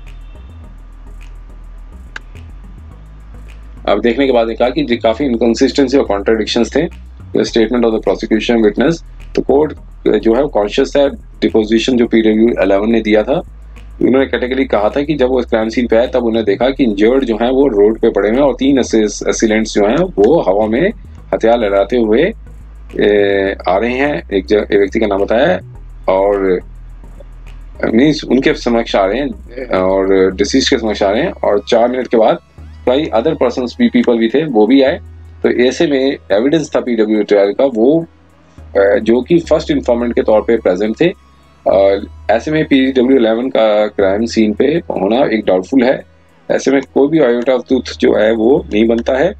[SPEAKER 2] अब देखने के बाद कहा कि काफी इनकंसिस्टेंसी और कॉन्ट्राडिक्शंस थे statement of the prosecution witness. तो कोर्ट जो है कॉन्शियस है डिपोजिशन जो पी डब्ल्यू इलेवन ने दिया था। उन्होंने कैटेगरी कहा था कि जब वो क्राइम सीन पे आए तब उन्होंने देखा कि इंजर्ड जो हैं वो रोड पे पड़े हुए हैं और तीन असिलेंट्स जो हैं वो हवा में हथियार लहराते हुए ए, आ रहे हैं। एक, एक व्यक्ति का नाम बताया और मीन्स उनके समक्ष आ रहे हैं और डिसीज के समक्ष आ रहे हैं और चार मिनट के बाद कई अदर पर्सन भी पीपल भी थे वो भी आए। तो ऐसे में एविडेंस था पी डब्ल्यू ट्वेल्व का वो जो कि फर्स्ट इन्फॉर्मेंट के तौर पे प्रेजेंट थे। ऐसे में पी डब्ल्यू इलेवन का क्राइम सीन पे होना एक डाउटफुल है। ऐसे में कोई भी आयोटा ऑफ ट्रूथ जो है वो नहीं बनता है।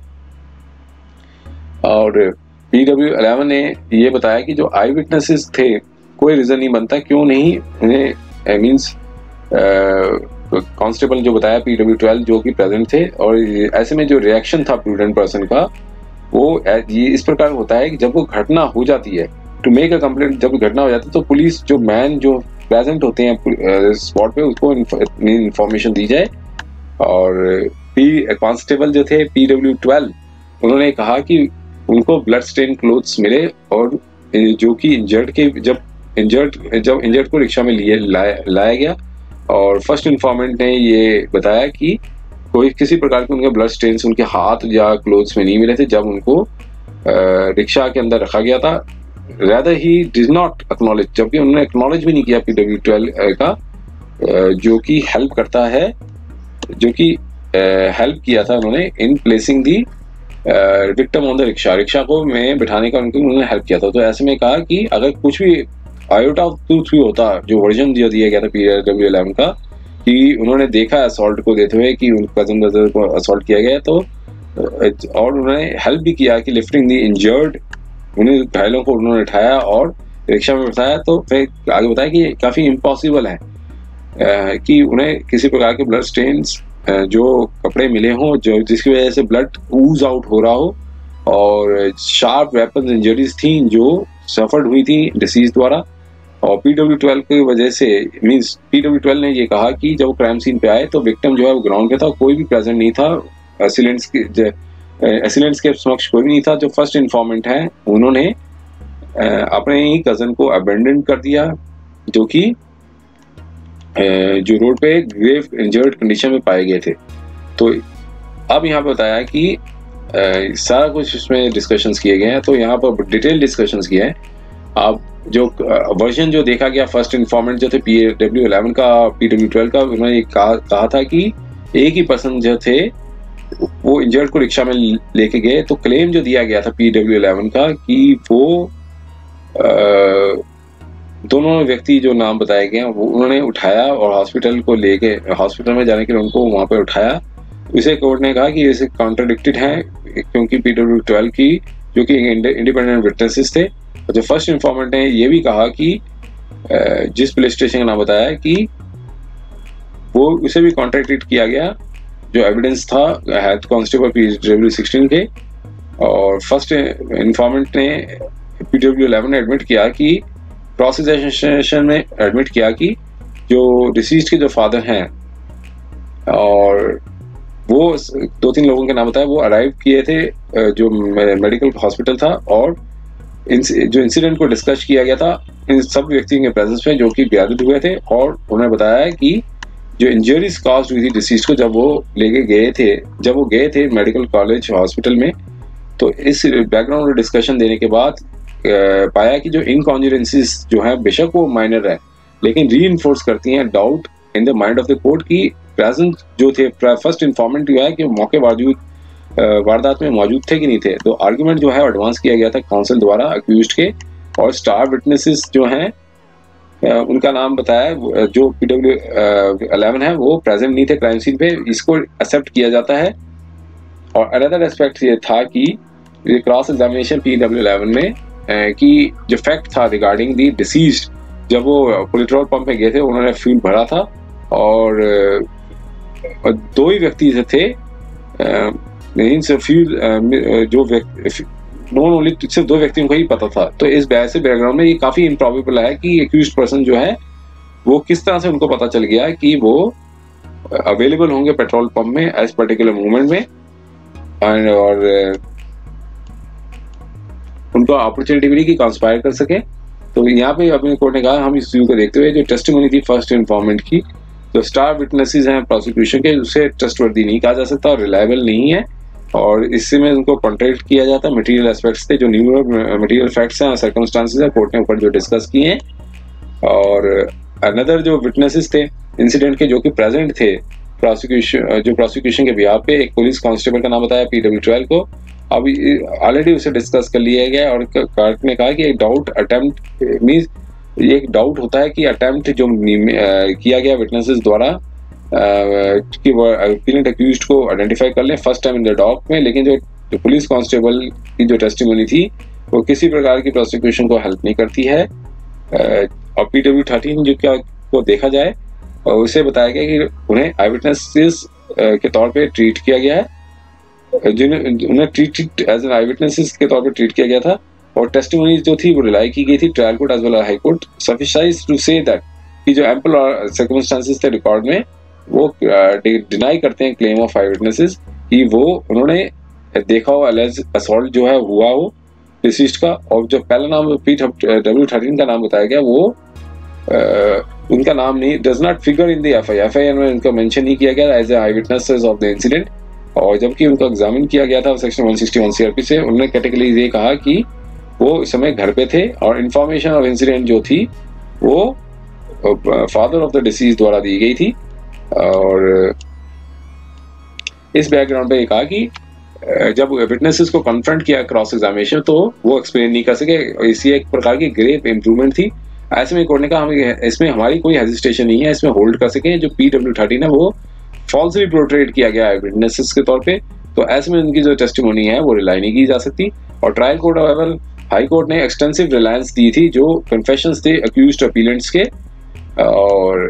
[SPEAKER 2] और पी डब्ल्यू इलेवन ने ये बताया कि जो आई विटनेसेस थे कोई रीजन नहीं बनता क्यों नहीं उन्हें मीन्स कांस्टेबल जो बताया पी डब्ल्यू ट्वेल्व जो कि प्रेजेंट थे। और ऐसे में जो रिएक्शन था प्रूडेंट पर्सन का वो ये इस प्रकार होता है कि जब वो घटना हो जाती है टू मेक अ कंप्लेंट, जब घटना हो जाती है तो पुलिस जो मैन जो प्रेजेंट होते हैं स्पॉट पे उसको इंफॉर्मेशन दी जाए। और पी कांस्टेबल जो थे पी डब्ल्यू ट्वेल्व उन्होंने कहा कि उनको ब्लड स्टेन क्लोथ्स मिले और जो कि इंजर्ड के जब इंजर्ड जब इंजर्ड को रिक्शा में लिए लाया, लाया गया और फर्स्ट इन्फॉर्मेंट ने ये बताया कि कोई किसी प्रकार के उनके ब्लड स्टेन्स उनके हाथ या क्लोथ्स में नहीं मिले थे जब उनको रिक्शा के अंदर रखा गया था। rather he did not acknowledge, जबकि उन्होंने एक्नॉलेज भी नहीं किया पी डब्ल्यू ट्वेल्व का जो कि हेल्प करता है जो कि हेल्प किया था उन्होंने in placing the victim on the rickshaw rickshaw को में बिठाने का उनको उन्होंने हेल्प किया था। तो ऐसे में कहा कि अगर कुछ भी आयोटा ऑफ ट्रूथ भी होता जो वर्जन दिया दिया गया था पी डब्ल्यू इलेवन का कि उन्होंने देखा असॉल्ट को देते हुए कि उनके कजन ब्रदर को असॉल्ट किया गया तो और उन्होंने हेल्प भी किया कि लिफ्टिंग दी इंजर्ड, उन्हें घायलों को उन्होंने उठाया और रिक्शा में बिठाया। तो फिर आगे बताया कि काफ़ी इम्पॉसिबल है कि उन्हें किसी प्रकार के ब्लड स्टेन्स जो कपड़े मिले हों जो जिसकी वजह से ब्लड ऊज आउट हो रहा हो और शार्प वेपन्स इंजरीज थी जो सफर्ड हुई थी डिसीज द्वारा। और पी डब्ल्यू ट्वेल्व की वजह से मींस पी डब्ल्यू ट्वेल्व ने ये कहा कि जब क्राइम सीन पे आए तो विक्टिम जो है वो ग्राउंड पे था, कोई भी प्रेजेंट नहीं था, एसिलेंट्स के एसिलेंट्स के समक्ष कोई भी नहीं था। जो फर्स्ट इन्फॉर्मेंट है उन्होंने अपने ही कजन को अबेंडन कर दिया जो कि जो रोड पे ग्रेव इंजर्ड कंडीशन में पाए गए थे। तो अब यहाँ पे बताया कि सारा कुछ इसमें डिस्कशंस किए गए हैं। तो यहाँ पर डिटेल डिस्कशंस किए हैं। आप जो वर्जन जो देखा गया फर्स्ट इन्फॉर्मेंट जो थे पी डब्ल्यू इलेवन का पी डब्ल्यू ट्वेल्व का उन्होंने कहा, कहा था कि एक ही पर्सन जो थे वो इंजर्ड को रिक्शा में लेके गए। तो क्लेम जो दिया गया था पी डब्ल्यू इलेवन का कि वो आ, दोनों व्यक्ति जो नाम बताए गए वो उन्होंने उठाया और हॉस्पिटल को लेके हॉस्पिटल में जाने के लिए उनको वहां पे उठाया। इसे कोर्ट ने कहा कि इसे कॉन्ट्राडिक्टेड है क्योंकि पी डब्ल्यू ट्वेल्व की जो कि इंडिपेंडेंट विटनेसेस थे। जो फर्स्ट इन्फॉर्मेंट ने ये भी कहा कि जिस पुलिस स्टेशन का नाम बताया कि वो उसे भी कॉन्ट्रैक्टेड किया गया जो एविडेंस था head constable P W sixteen के। और फर्स्ट इन्फॉर्मेंट ने पी डब्ल्यू इलेवन ने एडमिट किया कि क्रॉस एग्जामिनेशन में एडमिट किया कि जो डिसीज्ड के जो फादर हैं और वो दो तीन लोगों के नाम बताया, वो अराइव किए थे जो मेडिकल हॉस्पिटल था और जो इंसिडेंट को डिस्कस किया गया था इन सब व्यक्तियों के प्रेजेंस में जो कि ब्यादत हुए थे। और उन्होंने बताया कि जो इंजरीज कॉज हुई थी डिसीज को जब वो लेके गए थे जब वो गए थे मेडिकल कॉलेज हॉस्पिटल में, तो इस बैकग्राउंड डिस्कशन देने के बाद पाया कि जो इनकॉन्जरेंसीज जो है बेशक वो माइनर है लेकिन री इन्फोर्स करती हैं doubt in the mind of the court की प्रेजेंट जो थे फर्स्ट इन्फॉर्मेंट जो है कि मौके बावजूद वारदात में मौजूद थे कि नहीं थे। तो आर्गुमेंट जो है एडवांस किया गया था काउंसिल द्वारा अक्यूज्ड के, और स्टार विटनेसेस जो हैं उनका नाम बताया जो पी डब्ल्यू इलेवन है वो प्रेजेंट नहीं थे क्राइम सीन पे, इसको एक्सेप्ट किया जाता है। और अनदर एस्पेक्ट ये था कि cross examination P W eleven में कि जो फैक्ट था रिगार्डिंग दी डिसीज्ड, जब वो पेट्रोल पंप में गए थे उन्होंने फ्यूल भरा था और दो ही व्यक्ति थे फ्यूल जो नॉन ओनली सिर्फ दो व्यक्तियों को ही पता था। तो इस वैसे बैकग्राउंड में ये काफी इम्प्रॉबेबल है कि एक्यूज्ड पर्सन जो है वो किस तरह से उनको पता चल गया कि वो अवेलेबल होंगे पेट्रोल पंप में एज पर्टिकुलर मोमेंट में एंड और उनको अपॉर्चुनिटी मिली कि कंस्पायर कर सके। तो यहाँ पे अपने कोर्ट ने कहा हम इस व्यू को देखते हुए जो टेस्टिमोनी थी फर्स्ट इन्फॉर्मेंट की, जो स्टार विटनेसेस हैं प्रोसिक्यूशन के, उसे ट्रस्टवर्दी नहीं कहा जा सकता और रिलायबल नहीं है और इससे में उनको कॉन्ट्रैक्ट किया जाता है। मटेरियल एस्पेक्ट्स थे जो न्यू मटेरियल फैक्ट्स हैं और सर्कमस्टांसेस हैं कोर्ट ने ऊपर जो डिस्कस किए हैं। और अनदर जो विटनेसेस थे इंसिडेंट के जो कि प्रेजेंट थे प्रोसिक्यूशन जो प्रोसिक्यूशन के बिहाफ पे, एक पुलिस कांस्टेबल का नाम बताया पी डब्ल्यू ट्वेल्व को, अभी ऑलरेडी उसे डिस्कस कर लिया गया और कोर्ट ने कहा कि एक डाउट अटेम्प्ट मींस एक डाउट होता है कि अटेम्प्ट जो किया गया विटनेसेस द्वारा कि वो अपीलेंट अक्यूज्ड को आइडेंटिफाई कर लें first time in the dock में, लेकिन जो, जो पुलिस कांस्टेबल की जो टेस्टिमोनी थी वो किसी प्रकार की प्रोसिक्यूशन को हेल्प नहीं करती है। और पी डब्ल्यू थर्टीन जो क्या को देखा जाए और उसे बताया गया कि उन्हें आई विटनेसेस के तौर पे ट्रीट किया गया है, जिन्हें उन्हें treat as an eye witnesses के तौर पे ट्रीट किया गया था और टेस्टिमोनी जो थी वो रिलाई की गई थी trial court as well as high court suffice it to say that कि जो एम्पल और सर्कमस्टांसेस थे रिकॉर्ड में वो डिनाई करते हैं क्लेम ऑफ आई विटनेसेस कि वो उन्होंने देखा हो एलेज असॉल्ट जो है हुआ हो डिसीज्ड का। और जो पहला नाम पी डब्ल्यू थर्टीन का नाम बताया गया वो आ, उनका नाम नहीं does not figure in the F I F I R में उनका मेंशन नहीं किया गया as a eye witnesses of the incident. और जबकि उनका एग्जामिन किया गया था section one sixty one CRP से, उन्होंने कैटेगरी ये कहा कि वो इस समय घर पे थे और इंफॉर्मेशन ऑफ इंसिडेंट जो थी वो फादर ऑफ द डिसीज द्वारा दी गई थी। और इस बैकग्राउंड पे कहा कि जब विटनेसेस को कन्फ्रंट किया क्रॉस एग्जामिनेशन तो वो एक्सप्लेन नहीं कर सके, इसी एक प्रकार की ग्रेव इंप्रूवमेंट थी। ऐसे में कोर्ट ने कहा हमें इसमें हमारी कोई हेजिटेशन नहीं है, इसमें होल्ड कर सके जो पी डब्ल्यू थर्टीन है वो फॉल्सली पोर्ट्रेट किया गया है विटनेसेस के तौर पे, तो ऐसे में उनकी जो टेस्टिमोनी है वो रिलाई नहीं की जा सकती। और trial court available high court ने एक्सटेंसिव रिलायंस दी थी जो कन्फेशंस थे अक्यूज्ड अपीलेंट्स के और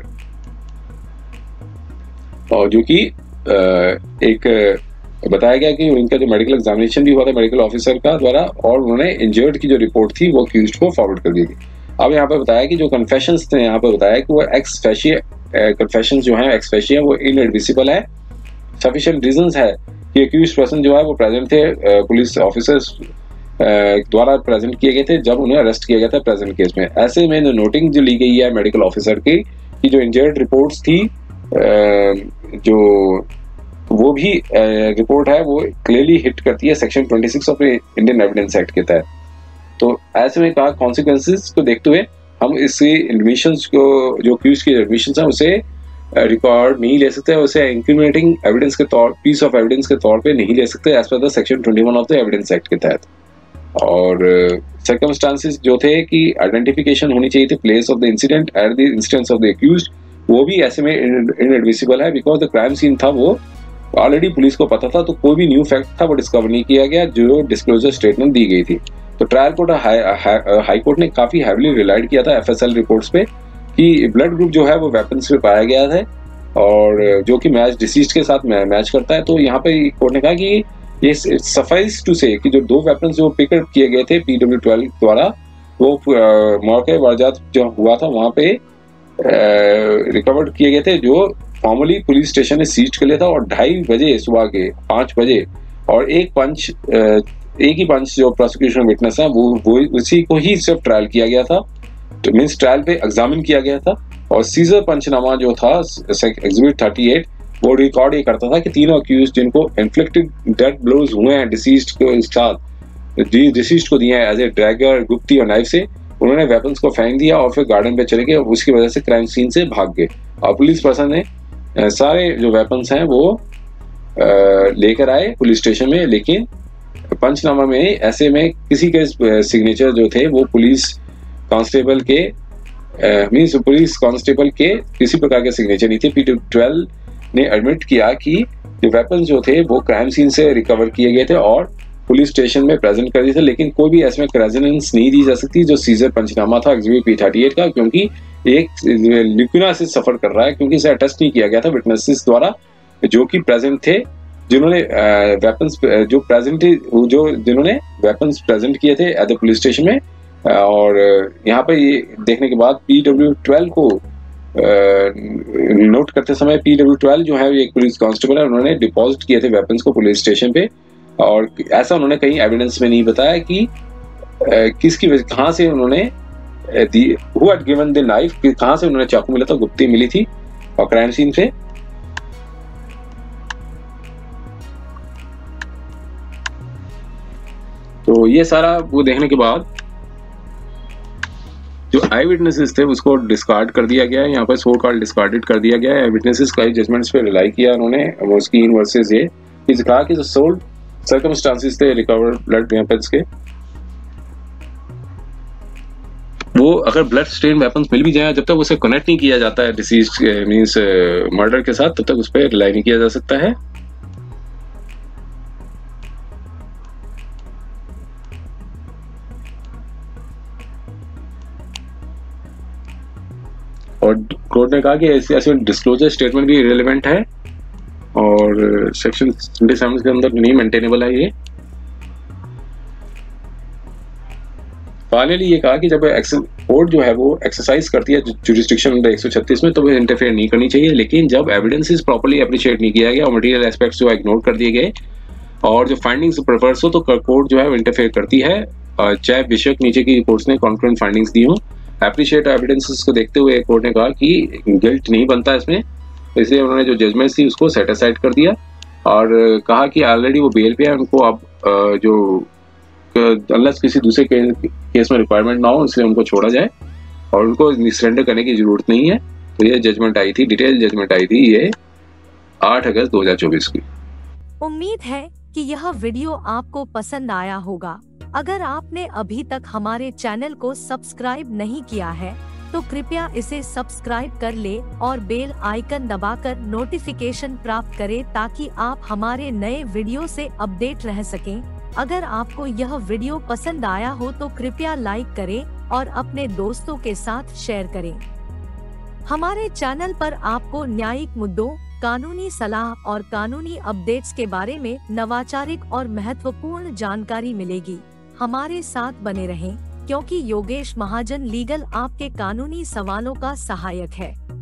[SPEAKER 2] और जो कि एक बताया गया कि उनका जो मेडिकल एग्जामिनेशन भी हुआ था मेडिकल ऑफिसर का द्वारा और उन्होंने इंजर्ड की जो रिपोर्ट थी वो अक्यूज्ड को फॉरवर्ड कर दी थी। अब यहाँ पे बताया कि जो कन्फेशंस थे यहाँ पे बताया कि वो एक्स फेशिया कन्फेशंस जो हैं एक्स फेशिया वो इनएडमिसिबल है। सफिशिएंट रीजंस है कि अक्यूज्ड पर्सन जो है वो प्रेजेंट थे पुलिस ऑफिसर्स द्वारा प्रेजेंट किए गए थे जब उन्हें अरेस्ट किया गया था प्रेजेंट केस में। ऐसे में नोटिंग जो ली गई है मेडिकल ऑफिसर की कि जो इंजर्ड रिपोर्ट्स थी जो वो भी रिपोर्ट है वो क्लियरली हिट करती है section twenty six of Indian evidence act के तहत। तो ऐसे में कहा कॉन्सिक्वेंसेस को देखते हुए हम इससे एडमिशंस को जो अक्यूज्ड की एडमिशंस हैं उसे रिकॉर्ड नहीं ले सकते, उसे इंक्रिमिनेटिंग एविडेंस के तौर पीस ऑफ एविडेंस के तौर पे नहीं ले सकते as per the section twenty one of the evidence act के तहत। और सर्कमस्टांसेस जो थे कि आइडेंटिफिकेशन होनी चाहिए थी place of the incident at the instance of the accused, वो भी ऐसे में इनएडमिसिबल है बिकॉज द क्राइम सीन था वो ऑलरेडी पुलिस को पता था, तो कोई भी न्यू फैक्ट था वो डिस्कवर नहीं किया गया जो डिस्क्लोजर स्टेटमेंट दी गई थी। तो ट्रायल कोर्ट हाई कोर्ट ने काफी हैवीली रिलाइड किया था एफएसएल रिपोर्ट्स पे कि ब्लड ग्रुप जो है वो वेपन्स पे पाया गया है और जो कि मैच डिसीज्ड के साथ मैच करता है। तो यहाँ पे कोर्ट ने कहा कि ये सफाइस टू से कि जो दो वेपन्स जो पिकअप किए गए थे पी डब्ल्यू ट्वेल्व द्वारा वो मौके वारदात जो हुआ था वहाँ पे रिकवर्ड किए गए थे, जो फॉर्मली पुलिस स्टेशन ने सीज कर लिया था। और ढाई बजे सुबह के पाँच बजे और एक पंच एक ही पंच जो प्रोसिक्यूशन विटनेस है वो वो उसी को ही सिर्फ ट्रायल किया गया था, तो मीन्स ट्रायल पे एग्जामिन किया गया था। और सीजर पंचनामा जो था एग्जिबिट अड़तीस वो रिकॉर्ड ये करता था कि तीनों अक्यूज जिनको इन्फ्लिक्टेड डेड ब्लोज हुए हैं डिसीज्ड के साथ, डिसीज्ड को दिए हैं एज ए ड्रैगर, गुप्ती और नाइफ से, उन्होंने वेपन्स को फेंक दिया और फिर गार्डन पे चले गए और उसकी वजह से क्राइम सीन से भाग गए। और पुलिस पर्सन ने सारे जो वेपन्स हैं वो लेकर आए पुलिस स्टेशन में, लेकिन पंचनामा में ऐसे में किसी के सिग्नेचर जो थे वो पुलिस कांस्टेबल के मीन्स पुलिस कांस्टेबल के किसी प्रकार के सिग्नेचर नहीं थे। पी ट्वेल्व ने एडमिट किया कि जो वेपन्स जो थे वो क्राइम सीन से रिकवर किए गए थे और पुलिस स्टेशन में प्रेजेंट कर दिए थे, लेकिन कोई भी ऐसे में रेजोनेंस नहीं दी जा सकती जो सीजर पंचनामा था एग्जिबिट पी अड़तीस का, क्योंकि एक ल्यूकिना से सफर कर रहा है, क्योंकि इसे अटेस्ट नहीं किया गया था विटनेसेस द्वारा जो कि प्रेजेंट थे, जिन्होंने वेपन्स जो प्रेजेंट जो जिन्होंने वेपन्स प्रेजेंट किए थे एट द पुलिस स्टेशन में। और यहाँ पे ये देखने के बाद पी डब्ल्यू ट्वेल्व को नोट करते समय पी डब्ल्यू ट्वेल्व जो है एक पुलिस कांस्टेबल है, उन्होंने डिपॉजिट किए थे वेपन्स को पुलिस स्टेशन पे। और ऐसा उन्होंने कहीं एविडेंस में नहीं बताया कि किसकी वजह कहाँ से उन्होंने who had given the knife, कहाँ से उन्होंने चाकू मिला था, गुप्ती मिली थी और क्राइम सीन पे। तो ये सारा वो देखने के बाद जो आई विटनेसेस थे उसको डिस्कार्ड कर दिया गया है, यहाँ पर सो कॉल्ड डिस्कार्डेड कर दिया गया है। आई विटनेसेस का जजमेंट्स पे रिलाई किया उन्होंने, उसकी इन वर्सेस ये कहा कि जो सोल्ड सर्कमस्टांसेस थे रिकवर ब्लड वेपन्स के, वो अगर ब्लड स्टेन वेपन्स मिल भी जाए, जब तक उसे कनेक्ट नहीं किया जाता है डिसीज मींस मर्डर के साथ, तब तक उस पर रिलाई नहीं किया जा सकता है। और कोर्ट ने कहा कि ऐसे ऐसे डिस्क्लोजर स्टेटमेंट भी रिलेवेंट है और सेक्शन सत्ताईस के अंदर नहीं मेंटेनेबल है ये। फाइनली ये कहा कि जब कोर्ट जो है वो एक्सरसाइज करती है जुरिस्डिक्शन अंडर एक सौ छत्तीस में, तो वो इंटरफेयर नहीं करनी चाहिए, लेकिन जब एविडेंसेस प्रॉपर्ली एप्रिशिएट नहीं किया गया और मटेरियल एस्पेक्ट्स जो इग्नोर कर दिए गए और जो फाइंडिंग्स प्रेफर्स हो, तो कोर्ट जो है वो इंटरफेयर करती है, चाहे बेशक नीचे की रिपोर्ट्स ने कॉन्करेंट फाइंडिंग्स दी हों। एप्रिशिएट एविडेंसेस को देखते हुए कोर्ट ने कहा कि गिल्ट नहीं बनता इसमें, इसलिए उन्होंने जो जजमेंट थी उसको सेट असाइड कर दिया और कहा कि ऑलरेडी वो बेल पे है, उनको अब जो अनलेस किसी दूसरे केस में रिक्वायरमेंट ना हो इसलिए उनको छोड़ा जाए और उनको सरेंडर करने की जरूरत नहीं है। तो ये जजमेंट आई थी, डिटेल जजमेंट आई थी ये आठ अगस्त दो हज़ार चौबीस की।
[SPEAKER 1] उम्मीद है कि यह वीडियो आपको पसंद आया होगा। अगर आपने अभी तक हमारे चैनल को सब्सक्राइब नहीं किया है तो कृपया इसे सब्सक्राइब कर ले और बेल आइकन दबाकर नोटिफिकेशन प्राप्त करें ताकि आप हमारे नए वीडियो से अपडेट रह सकें। अगर आपको यह वीडियो पसंद आया हो तो कृपया लाइक करें और अपने दोस्तों के साथ शेयर करें। हमारे चैनल पर आपको न्यायिक मुद्दों, कानूनी सलाह और कानूनी अपडेट्स के बारे में नवाचारिक और महत्वपूर्ण जानकारी मिलेगी। हमारे साथ बने रहें, क्योंकि योगेश महाजन लीगल आपके कानूनी सवालों का सहायक है।